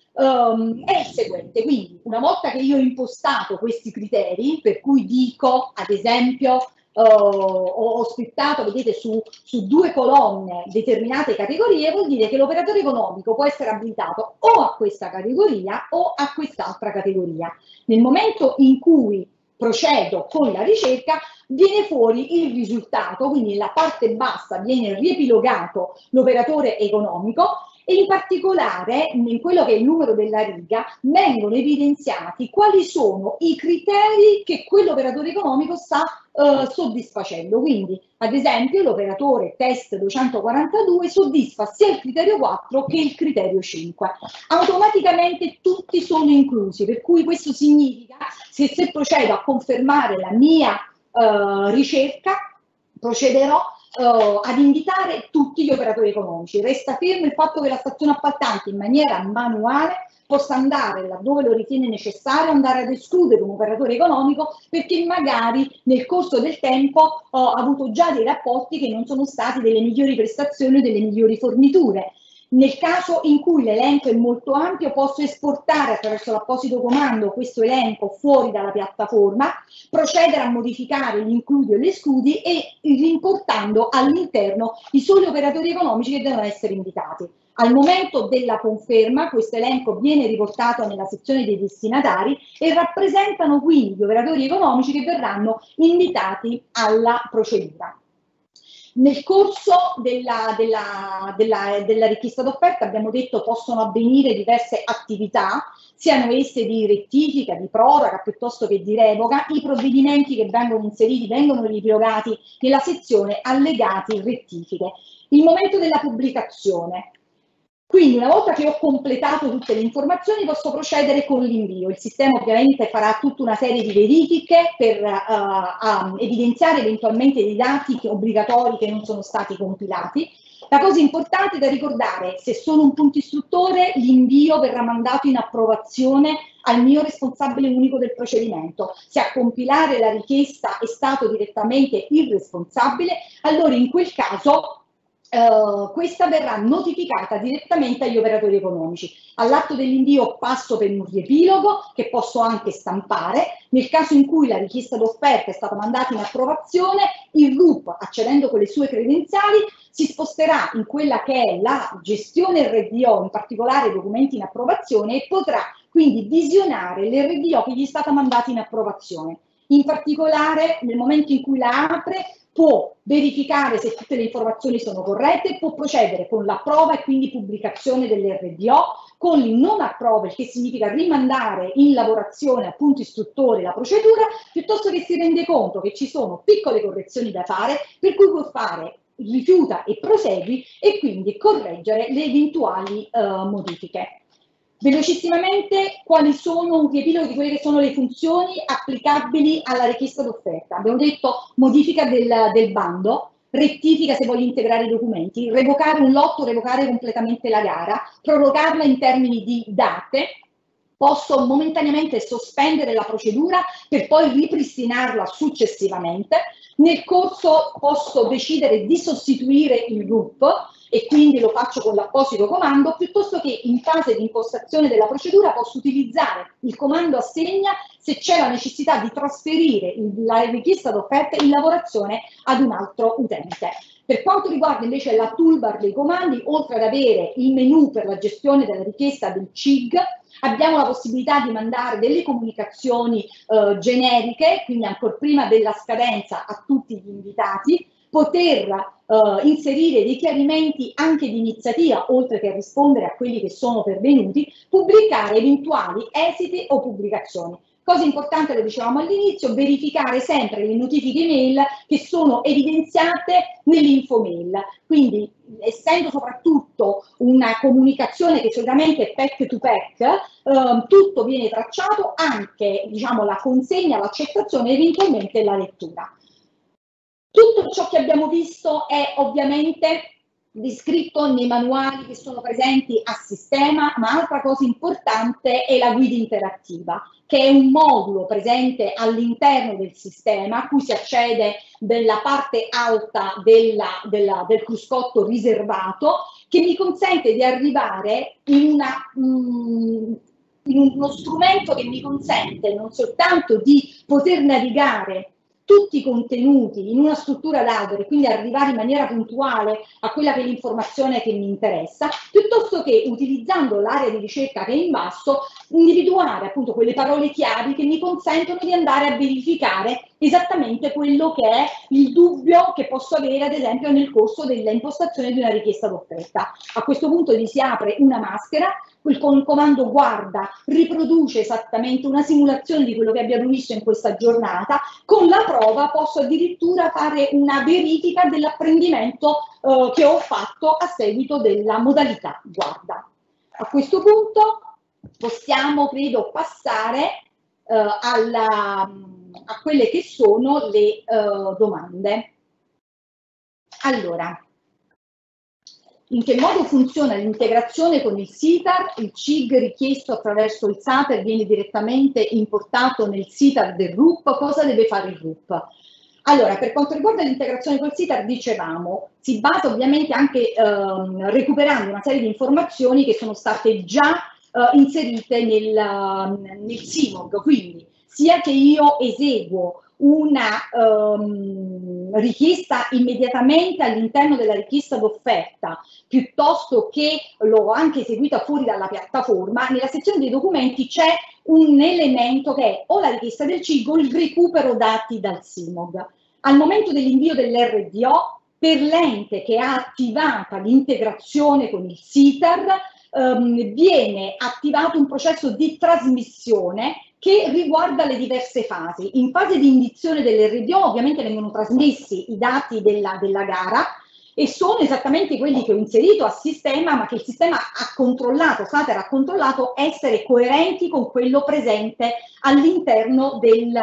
Speaker 2: è il seguente, quindi una volta che io ho impostato questi criteri, per cui dico ad esempio ho scrittato, vedete, su 2 colonne determinate categorie, vuol dire che l'operatore economico può essere abilitato o a questa categoria o a quest'altra categoria. Nel momento in cui procedo con la ricerca viene fuori il risultato, quindi nella parte bassa viene riepilogato l'operatore economico e in particolare in quello che è il numero della riga vengono evidenziati quali sono i criteri che quell'operatore economico sta soddisfacendo. Quindi ad esempio l'operatore test 242 soddisfa sia il criterio 4 che il criterio 5. Automaticamente tutti sono inclusi, per cui questo significa che se procedo a confermare la mia ricerca procederò ad invitare tutti gli operatori economici. Resta fermo il fatto che la stazione appaltante in maniera manuale possa andare, laddove lo ritiene necessario, andare ad escludere un operatore economico perché magari nel corso del tempo ha avuto già dei rapporti che non sono stati delle migliori prestazioni o delle migliori forniture. Nel caso in cui l'elenco è molto ampio, posso esportare attraverso l'apposito comando questo elenco fuori dalla piattaforma, procedere a modificare gli includi o gli escludi e rimportando all'interno i soli operatori economici che devono essere invitati. Al momento della conferma questo elenco viene riportato nella sezione dei destinatari e rappresentano quindi gli operatori economici che verranno invitati alla procedura. Nel corso della richiesta d'offerta abbiamo detto possono avvenire diverse attività, siano esse di rettifica, di proroga piuttosto che di revoca. I provvedimenti che vengono inseriti vengono ripiegati nella sezione allegati rettifiche. Il momento della pubblicazione. Quindi una volta che ho completato tutte le informazioni posso procedere con l'invio. Il sistema ovviamente farà tutta una serie di verifiche per evidenziare eventualmente dei dati obbligatori che non sono stati compilati. La cosa importante da ricordare, se sono un punto istruttore, l'invio verrà mandato in approvazione al mio responsabile unico del procedimento. Se a compilare la richiesta è stato direttamente il responsabile, allora in quel caso questa verrà notificata direttamente agli operatori economici. All'atto dell'invio passo per un riepilogo che posso anche stampare. Nel caso in cui la richiesta d'offerta è stata mandata in approvazione, il RUP, accedendo con le sue credenziali, si sposterà in quella che è la gestione RDO, in particolare documenti in approvazione, e potrà quindi visionare l'RDO che gli è stata mandata in approvazione. In particolare, nel momento in cui la apre, può verificare se tutte le informazioni sono corrette, può procedere con l'approva e quindi pubblicazione dell'RDO, con il non approva, il che significa rimandare in lavorazione al punto istruttore la procedura, piuttosto che si rende conto che ci sono piccole correzioni da fare, per cui può fare rifiuta e prosegui e quindi correggere le eventuali modifiche. Velocissimamente, quali sono un riepilogo di quelle che sono le funzioni applicabili alla richiesta d'offerta? Abbiamo detto modifica del bando, rettifica se voglio integrare i documenti, revocare un lotto, revocare completamente la gara, prorogarla in termini di date, posso momentaneamente sospendere la procedura per poi ripristinarla successivamente. Nel corso posso decidere di sostituire il RUP e quindi lo faccio con l'apposito comando, piuttosto che in fase di impostazione della procedura posso utilizzare il comando assegna se c'è la necessità di trasferire la richiesta d'offerta in lavorazione ad un altro utente. Per quanto riguarda invece la toolbar dei comandi, oltre ad avere il menu per la gestione della richiesta del CIG, abbiamo la possibilità di mandare delle comunicazioni generiche, quindi ancora prima della scadenza a tutti gli invitati, poter inserire dei chiarimenti anche di iniziativa, oltre che rispondere a quelli che sono pervenuti, pubblicare eventuali esiti o pubblicazioni. Cosa importante, lo dicevamo all'inizio, verificare sempre le notifiche email che sono evidenziate nell'info mail. Quindi, essendo soprattutto una comunicazione che solitamente è pack to pack, tutto viene tracciato, anche diciamo, la consegna, l'accettazione e eventualmente la lettura. Tutto ciò che abbiamo visto è ovviamente descritto nei manuali che sono presenti a sistema, ma altra cosa importante è la guida interattiva, che è un modulo presente all'interno del sistema a cui si accede nella parte alta del cruscotto riservato, che mi consente di arrivare in uno strumento che mi consente non soltanto di poter navigare tutti i contenuti in una struttura d'albero e quindi arrivare in maniera puntuale a quella che è l'informazione che mi interessa, piuttosto che utilizzando l'area di ricerca che è in basso, individuare appunto quelle parole chiavi che mi consentono di andare a verificare esattamente quello che è il dubbio che posso avere ad esempio nel corso dell'impostazione di una richiesta d'offerta. A questo punto gli si apre una maschera, con il comando guarda riproduce esattamente una simulazione di quello che abbiamo visto in questa giornata. Con la prova posso addirittura fare una verifica dell'apprendimento che ho fatto a seguito della modalità guarda. A questo punto possiamo, credo, passare a quelle che sono le domande. Allora, in che modo funziona l'integrazione con il SITAR? Il CIG richiesto attraverso il SATER viene direttamente importato nel SITAR del RUP. Cosa deve fare il RUP? Allora, per quanto riguarda l'integrazione col SITAR, dicevamo, si basa ovviamente anche recuperando una serie di informazioni che sono state già inserite nel SIMOG, quindi sia che io eseguo una richiesta immediatamente all'interno della richiesta d'offerta, piuttosto che l'ho anche eseguita fuori dalla piattaforma, nella sezione dei documenti c'è un elemento che è o la richiesta del CIG o il recupero dati dal SIMOG. Al momento dell'invio dell'RDO, per l'ente che ha attivata l'integrazione con il SITAR, viene attivato un processo di trasmissione che riguarda le diverse fasi. In fase di indizione dell'RDO ovviamente vengono trasmessi i dati della gara e sono esattamente quelli che ho inserito a sistema, ma che il sistema ha controllato, SATER ha controllato essere coerenti con quello presente all'interno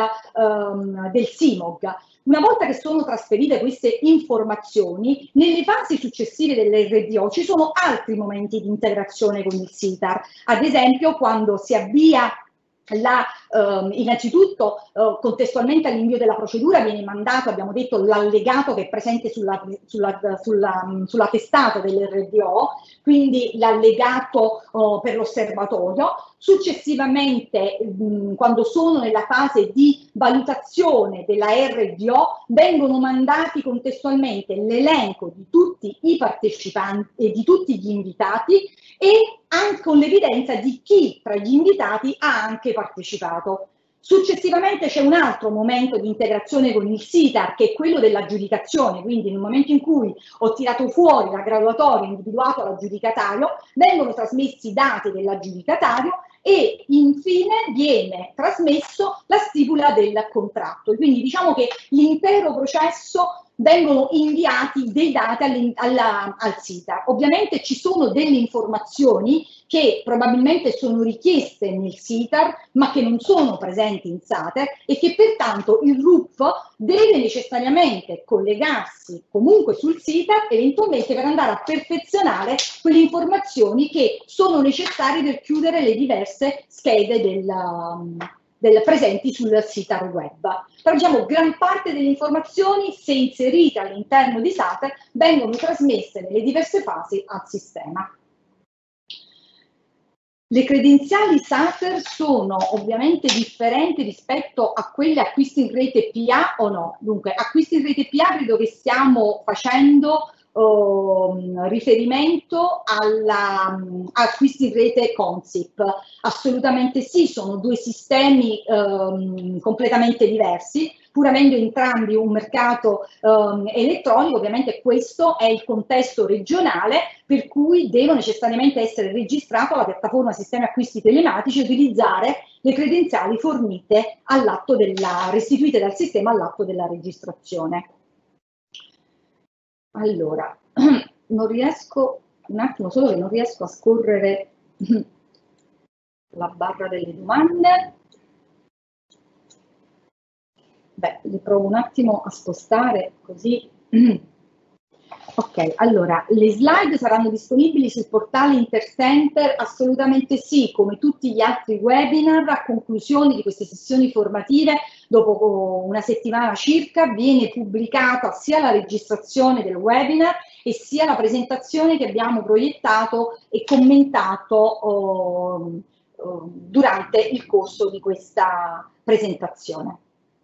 Speaker 2: del SIMOG. Una volta che sono trasferite queste informazioni, nelle fasi successive dell'RDO ci sono altri momenti di integrazione con il SITAR, ad esempio quando si avvia innanzitutto contestualmente all'invio della procedura viene mandato, abbiamo detto, l'allegato che è presente sulla testata dell'RDO, quindi l'allegato per l'osservatorio. Successivamente, quando sono nella fase di valutazione della RDO, vengono mandati contestualmente l'elenco di tutti i partecipanti e di tutti gli invitati e anche con l'evidenza di chi tra gli invitati ha anche partecipato. Successivamente c'è un altro momento di integrazione con il SITAR, che è quello dell'aggiudicazione, quindi nel momento in cui ho tirato fuori la graduatoria, individuato l'aggiudicatario, vengono trasmessi i dati dell'aggiudicatario e infine viene trasmesso la stipula del contratto. Quindi diciamo che l'intero processo vengono inviati dei dati al SITAR. Ovviamente ci sono delle informazioni che probabilmente sono richieste nel SITAR ma che non sono presenti in SATER e che pertanto il RUP deve necessariamente collegarsi comunque sul SITAR eventualmente per andare a perfezionare quelle informazioni che sono necessarie per chiudere le diverse schede presenti sul SITAR web. Però diciamo gran parte delle informazioni, se inserite all'interno di SATER, vengono trasmesse nelle diverse fasi al sistema. Le credenziali SATER sono ovviamente differenti rispetto a quelle acquisti in rete PA o no? Dunque, acquisti in rete PA credo che stiamo facendo riferimento acquisti in rete Consip. Assolutamente sì, sono due sistemi completamente diversi, pur avendo entrambi un mercato elettronico. Ovviamente questo è il contesto regionale, per cui devo necessariamente essere registrato alla piattaforma Sistemi Acquisti Telematici e utilizzare le credenziali fornite all'atto restituite dal sistema all'atto della registrazione. Allora, non riesco, un attimo solo che non riesco a scorrere la barra delle domande. Beh, li provo un attimo a spostare così. Ok, allora, le slide saranno disponibili sul portale Intercenter? Assolutamente sì, come tutti gli altri webinar, a conclusione di queste sessioni formative, dopo una settimana circa, viene pubblicata sia la registrazione del webinar e sia la presentazione che abbiamo proiettato e commentato durante il corso di questa presentazione.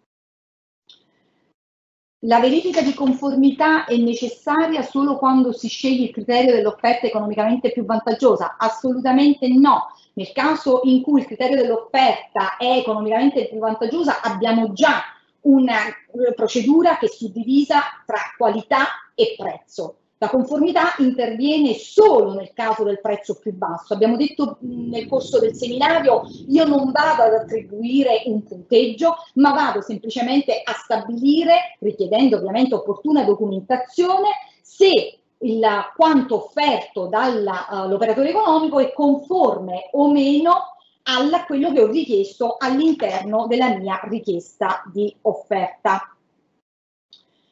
Speaker 2: La verifica di conformità è necessaria solo quando si sceglie il criterio dell'offerta economicamente più vantaggiosa? Assolutamente no. Nel caso in cui il criterio dell'offerta è economicamente più vantaggiosa, abbiamo già una procedura che è suddivisa tra qualità e prezzo. La conformità interviene solo nel caso del prezzo più basso. Abbiamo detto nel corso del seminario, io non vado ad attribuire un punteggio, ma vado semplicemente a stabilire, richiedendo ovviamente opportuna documentazione, se quanto offerto dall'operatore economico è conforme o meno a quello che ho richiesto all'interno della mia richiesta di offerta.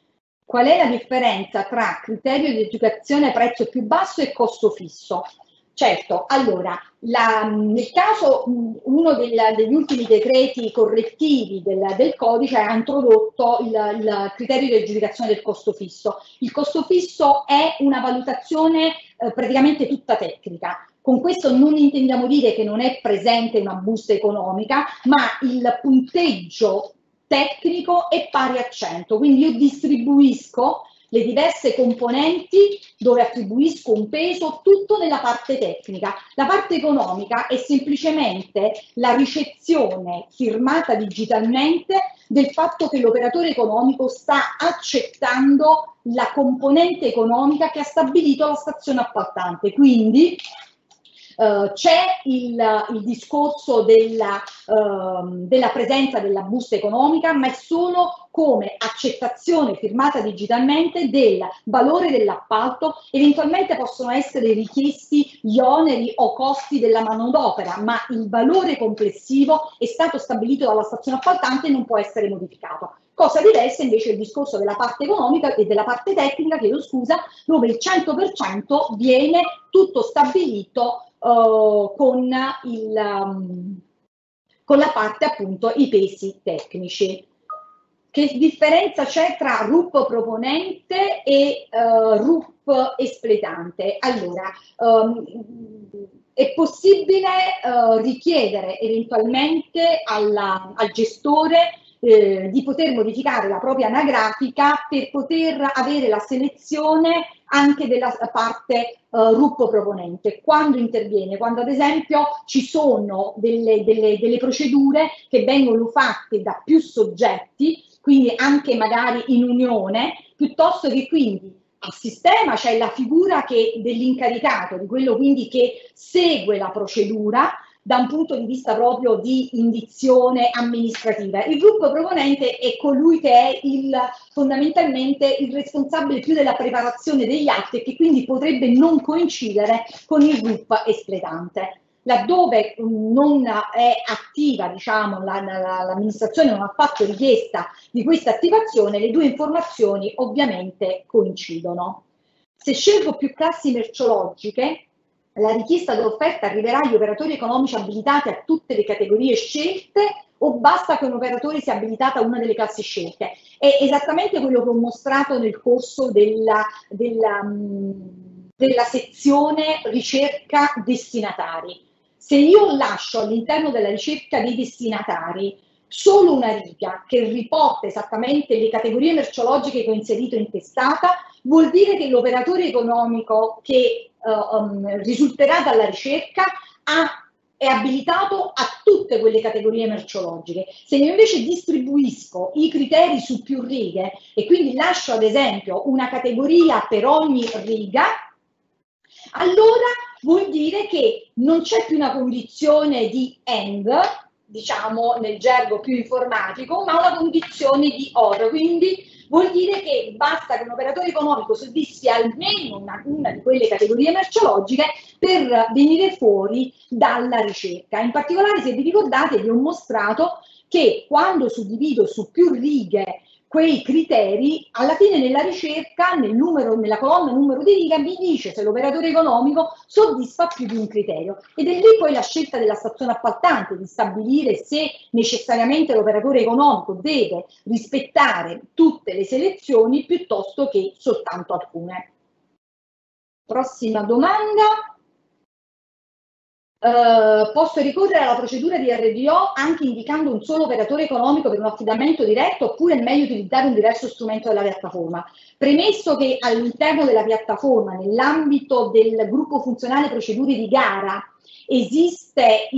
Speaker 2: Qual è la differenza tra criterio di aggiudicazione prezzo più basso e costo fisso? Certo, allora, nel caso uno degli ultimi decreti correttivi del codice ha introdotto il criterio di aggiudicazione del costo fisso. Il costo fisso è una valutazione praticamente tutta tecnica. Con questo non intendiamo dire che non è presente una busta economica, ma il punteggio tecnico è pari a 100, quindi io distribuisco le diverse componenti dove attribuisco un peso, tutto nella parte tecnica. La parte economica è semplicemente la ricezione firmata digitalmente del fatto che l'operatore economico sta accettando la componente economica che ha stabilito la stazione appaltante. Quindi c'è il discorso della presenza della busta economica, ma è solo come accettazione firmata digitalmente del valore dell'appalto. Eventualmente possono essere richiesti gli oneri o costi della manodopera, ma il valore complessivo è stato stabilito dalla stazione appaltante e non può essere modificato. Cosa diversa invece è il discorso della parte economica e della parte tecnica, chiedo scusa, dove il 100% viene tutto stabilito con la parte appunto i pesi tecnici. Che differenza c'è tra RUP proponente e RUP espletante? Allora, è possibile richiedere eventualmente al gestore di poter modificare la propria anagrafica per poter avere la selezione anche della parte RUP proponente. Quando interviene? Quando ad esempio ci sono delle procedure che vengono fatte da più soggetti, quindi anche magari in unione, piuttosto che quindi al sistema c'è la figura dell'incaricato, di quello quindi che segue la procedura da un punto di vista proprio di indizione amministrativa. Il gruppo proponente è colui che è fondamentalmente il responsabile più della preparazione degli atti e che quindi potrebbe non coincidere con il gruppo espletante. Laddove non è attiva, diciamo, l'amministrazione non ha fatto richiesta di questa attivazione, le due informazioni ovviamente coincidono. Se scelgo più classi merceologiche, la richiesta d'offerta arriverà agli operatori economici abilitati a tutte le categorie scelte o basta che un operatore sia abilitato a una delle classi scelte? È esattamente quello che ho mostrato nel corso della sezione ricerca destinatari. Se io lascio all'interno della ricerca dei destinatari solo una riga che riporta esattamente le categorie merceologiche che ho inserito in testata, vuol dire che l'operatore economico che risulterà dalla ricerca è abilitato a tutte quelle categorie merceologiche. Se io invece distribuisco i criteri su più righe e quindi lascio ad esempio una categoria per ogni riga, allora vuol dire che non c'è più una condizione di AND, diciamo nel gergo più informatico, ma una condizione di OR, quindi vuol dire che basta che un operatore economico soddisfi almeno una di quelle categorie merceologiche per venire fuori dalla ricerca. In particolare, se vi ricordate, vi ho mostrato che quando suddivido su più righe quei criteri, alla fine nella ricerca, nella colonna numero di riga, mi dice se l'operatore economico soddisfa più di un criterio. Ed è lì poi la scelta della stazione appaltante di stabilire se necessariamente l'operatore economico deve rispettare tutte le selezioni piuttosto che soltanto alcune. Prossima domanda. Posso ricorrere alla procedura di RDO anche indicando un solo operatore economico per un affidamento diretto oppure è meglio utilizzare un diverso strumento della piattaforma? Premesso che all'interno della piattaforma, nell'ambito del gruppo funzionale procedure di gara, esiste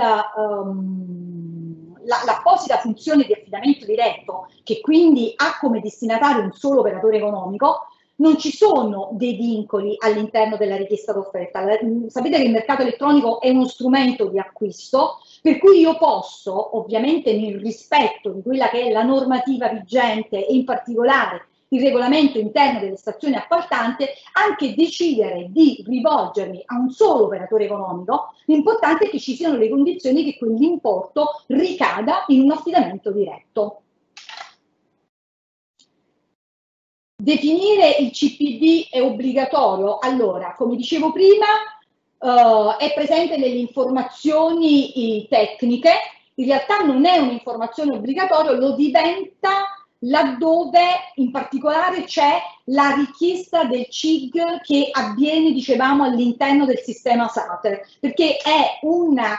Speaker 2: l'apposita funzione di affidamento diretto che quindi ha come destinatario un solo operatore economico, non ci sono dei vincoli all'interno della richiesta d'offerta. Sapete che il mercato elettronico è uno strumento di acquisto, per cui io posso, ovviamente nel rispetto di quella che è la normativa vigente e in particolare il regolamento interno delle stazioni appaltanti, anche decidere di rivolgermi a un solo operatore economico. L'importante è che ci siano le condizioni che quell'importo ricada in un affidamento diretto. Definire il CPV è obbligatorio? Allora, come dicevo prima, è presente nelle informazioni tecniche, in realtà non è un'informazione obbligatoria, lo diventa laddove in particolare c'è la richiesta del CIG che avviene, dicevamo, all'interno del sistema SAT, perché è una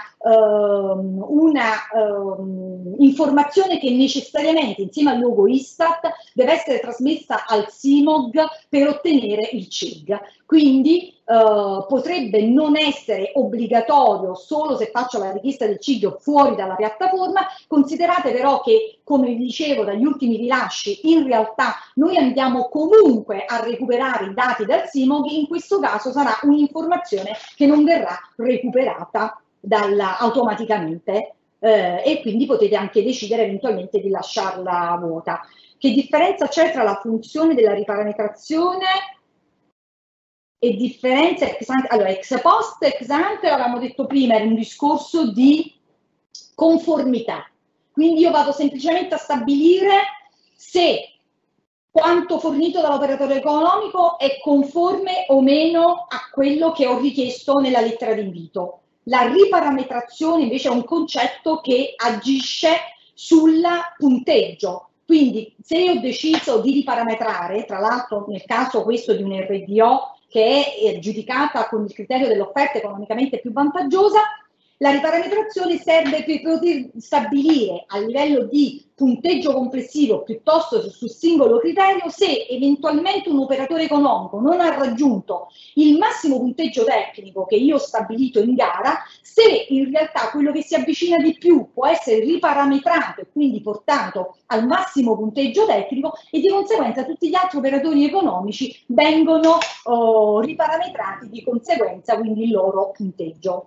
Speaker 2: informazione che necessariamente insieme al logo Istat deve essere trasmessa al SIMOG per ottenere il CIG. Quindi potrebbe non essere obbligatorio solo se faccio la richiesta del CIG fuori dalla piattaforma. Considerate però che, come vi dicevo, dagli ultimi rilasci in realtà noi andiamo comunque a recuperare i dati dal SIMOG, in questo caso sarà un'informazione che non verrà recuperata automaticamente e quindi potete anche decidere eventualmente di lasciarla vuota. Che differenza c'è tra la funzione della riparametrazione e differenza ex ante? Allora, ex post, ex ante, l'avevamo detto prima, era un discorso di conformità. Quindi io vado semplicemente a stabilire se quanto fornito dall'operatore economico è conforme o meno a quello che ho richiesto nella lettera d'invito. La riparametrazione invece è un concetto che agisce sul punteggio. Quindi se io ho deciso di riparametrare, tra l'altro nel caso questo di un RDO che è giudicata con il criterio dell'offerta economicamente più vantaggiosa, la riparametrazione serve per poter stabilire a livello di punteggio complessivo piuttosto che sul singolo criterio se eventualmente un operatore economico non ha raggiunto il massimo punteggio tecnico che io ho stabilito in gara, se in realtà quello che si avvicina di più può essere riparametrato e quindi portato al massimo punteggio tecnico e di conseguenza tutti gli altri operatori economici vengono riparametrati di conseguenza, quindi il loro punteggio.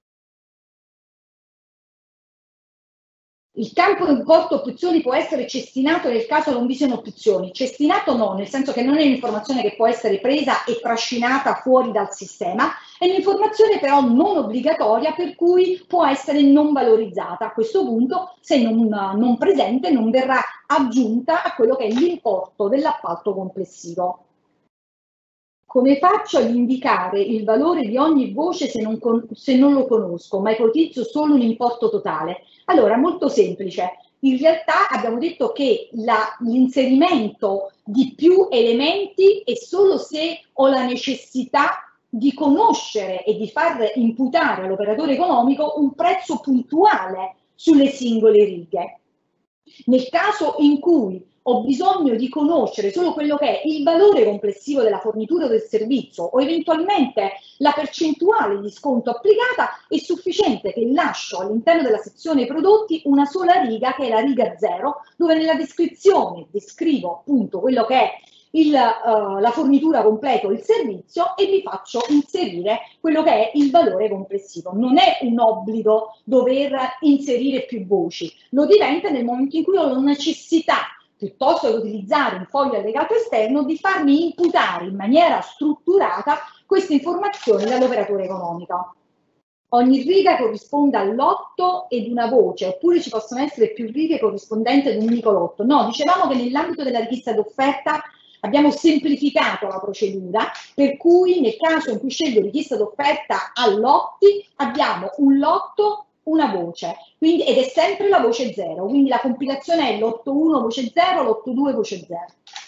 Speaker 2: Il campo importo opzioni può essere cestinato nel caso non vi siano opzioni. Cestinato no, nel senso che non è un'informazione che può essere presa e trascinata fuori dal sistema, è un'informazione però non obbligatoria per cui può essere non valorizzata. A questo punto, se non presente, non verrà aggiunta a quello che è l'importo dell'appalto complessivo. Come faccio ad indicare il valore di ogni voce se non lo conosco, ma ipotizzo solo un importo totale? Allora, molto semplice. In realtà abbiamo detto che l'inserimento di più elementi è solo se ho la necessità di conoscere e di far imputare all'operatore economico un prezzo puntuale sulle singole righe. Nel caso in cui ho bisogno di conoscere solo quello che è il valore complessivo della fornitura o del servizio o eventualmente la percentuale di sconto applicata, è sufficiente che lascio all'interno della sezione prodotti una sola riga che è la riga 0, dove nella descrizione descrivo appunto quello che è la fornitura completa o il servizio e vi faccio inserire quello che è il valore complessivo. Non è un obbligo dover inserire più voci, lo diventa nel momento in cui ho la necessità, piuttosto che utilizzare un foglio allegato esterno, di farmi imputare in maniera strutturata queste informazioni dall'operatore economico. Ogni riga corrisponde al lotto ed una voce, oppure ci possono essere più righe corrispondenti ad un unico lotto. No, dicevamo che nell'ambito della richiesta d'offerta abbiamo semplificato la procedura, per cui nel caso in cui scelgo richiesta d'offerta a lotti, abbiamo un lotto, una voce, quindi, ed è sempre la voce 0, quindi la compilazione è lotto 1 voce 0, lotto 2 voce 0.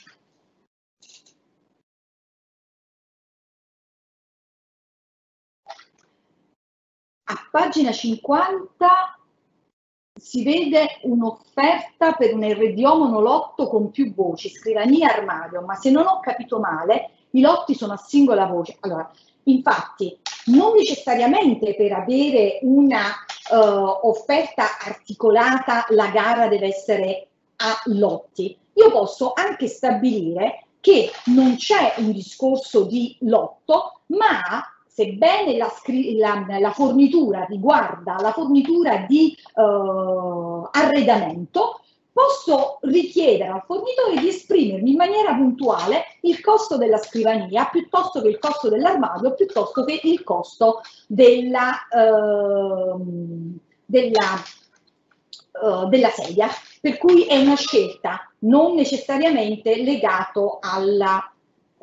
Speaker 2: A pagina 50 si vede un'offerta per un RDO monolotto con più voci, scrivania armadio, ma se non ho capito male, i lotti sono a singola voce. Allora, infatti, non necessariamente per avere una offerta articolata la gara deve essere a lotti. Io posso anche stabilire che non c'è un discorso di lotto, ma sebbene la fornitura riguarda la fornitura di arredamento, posso richiedere al fornitore di esprimermi in maniera puntuale il costo della scrivania, piuttosto che il costo dell'armadio, piuttosto che il costo della sedia. per cui è una scelta non necessariamente legato alla...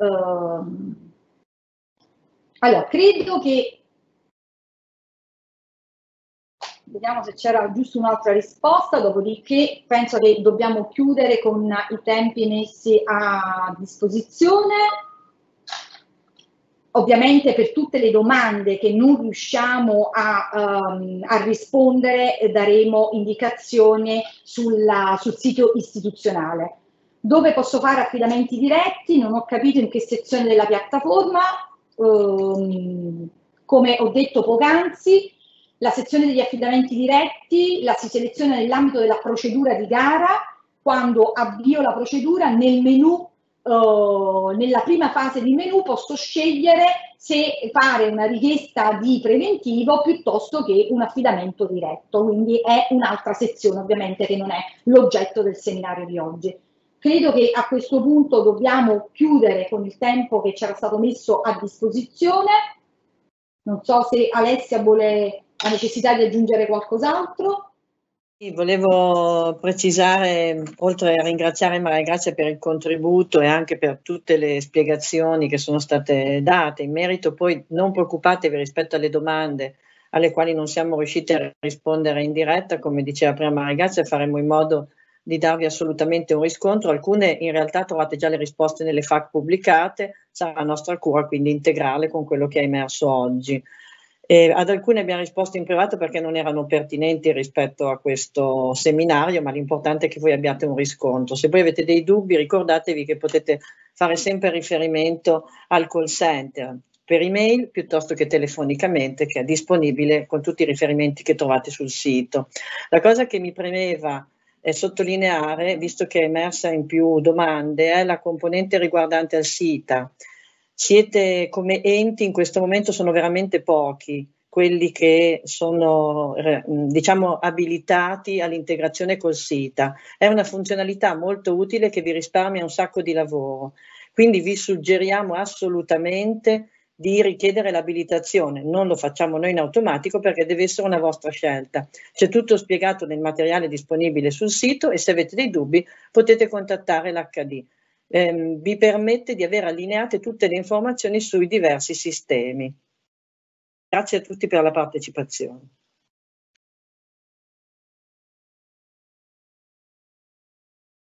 Speaker 2: allora, credo che... Vediamo se c'era giusto un'altra risposta, dopodiché penso che dobbiamo chiudere con i tempi messi a disposizione. Ovviamente per tutte le domande che non riusciamo a rispondere daremo indicazioni sul sito istituzionale. Dove posso fare affidamenti diretti? Non ho capito in che sezione della piattaforma. Come ho detto poc'anzi, la sezione degli affidamenti diretti la si seleziona nell'ambito della procedura di gara. Quando avvio la procedura nel menu, nella prima fase di menu posso scegliere se fare una richiesta di preventivo piuttosto che un affidamento diretto, quindi è un'altra sezione ovviamente che non è l'oggetto del seminario di oggi. Credo che a questo punto dobbiamo chiudere con il tempo che ci era stato messo a disposizione. Non so se Alessia vuole la necessità di aggiungere qualcos'altro.
Speaker 1: Sì, volevo precisare, oltre a ringraziare Maria Grazia per il contributo e anche per tutte le spiegazioni che sono state date, in merito poi non preoccupatevi rispetto alle domande alle quali non siamo riusciti a rispondere in diretta, come diceva prima Maria Grazia, faremo in modo di darvi assolutamente un riscontro. Alcune in realtà trovate già le risposte nelle FAQ pubblicate, sarà nostra cura quindi integrarle con quello che è emerso oggi. Ad alcune abbiamo risposto in privato perché non erano pertinenti rispetto a questo seminario, ma l'importante è che voi abbiate un riscontro. Se poi avete dei dubbi, ricordatevi che potete fare sempre riferimento al call center per email piuttosto che telefonicamente, che è disponibile con tutti i riferimenti che trovate sul sito. La cosa che mi premeva sottolineare, visto che è emersa in più domande, è la componente riguardante al SITA. Siete come enti in questo momento sono veramente pochi quelli che sono diciamo abilitati all'integrazione col SITA. È una funzionalità molto utile che vi risparmia un sacco di lavoro, quindi vi suggeriamo assolutamente di richiedere l'abilitazione. Non lo facciamo noi in automatico perché deve essere una vostra scelta. C'è tutto spiegato nel materiale disponibile sul sito e se avete dei dubbi potete contattare l'HD. Vi permette di avere allineate tutte le informazioni sui diversi sistemi. Grazie a tutti per la partecipazione.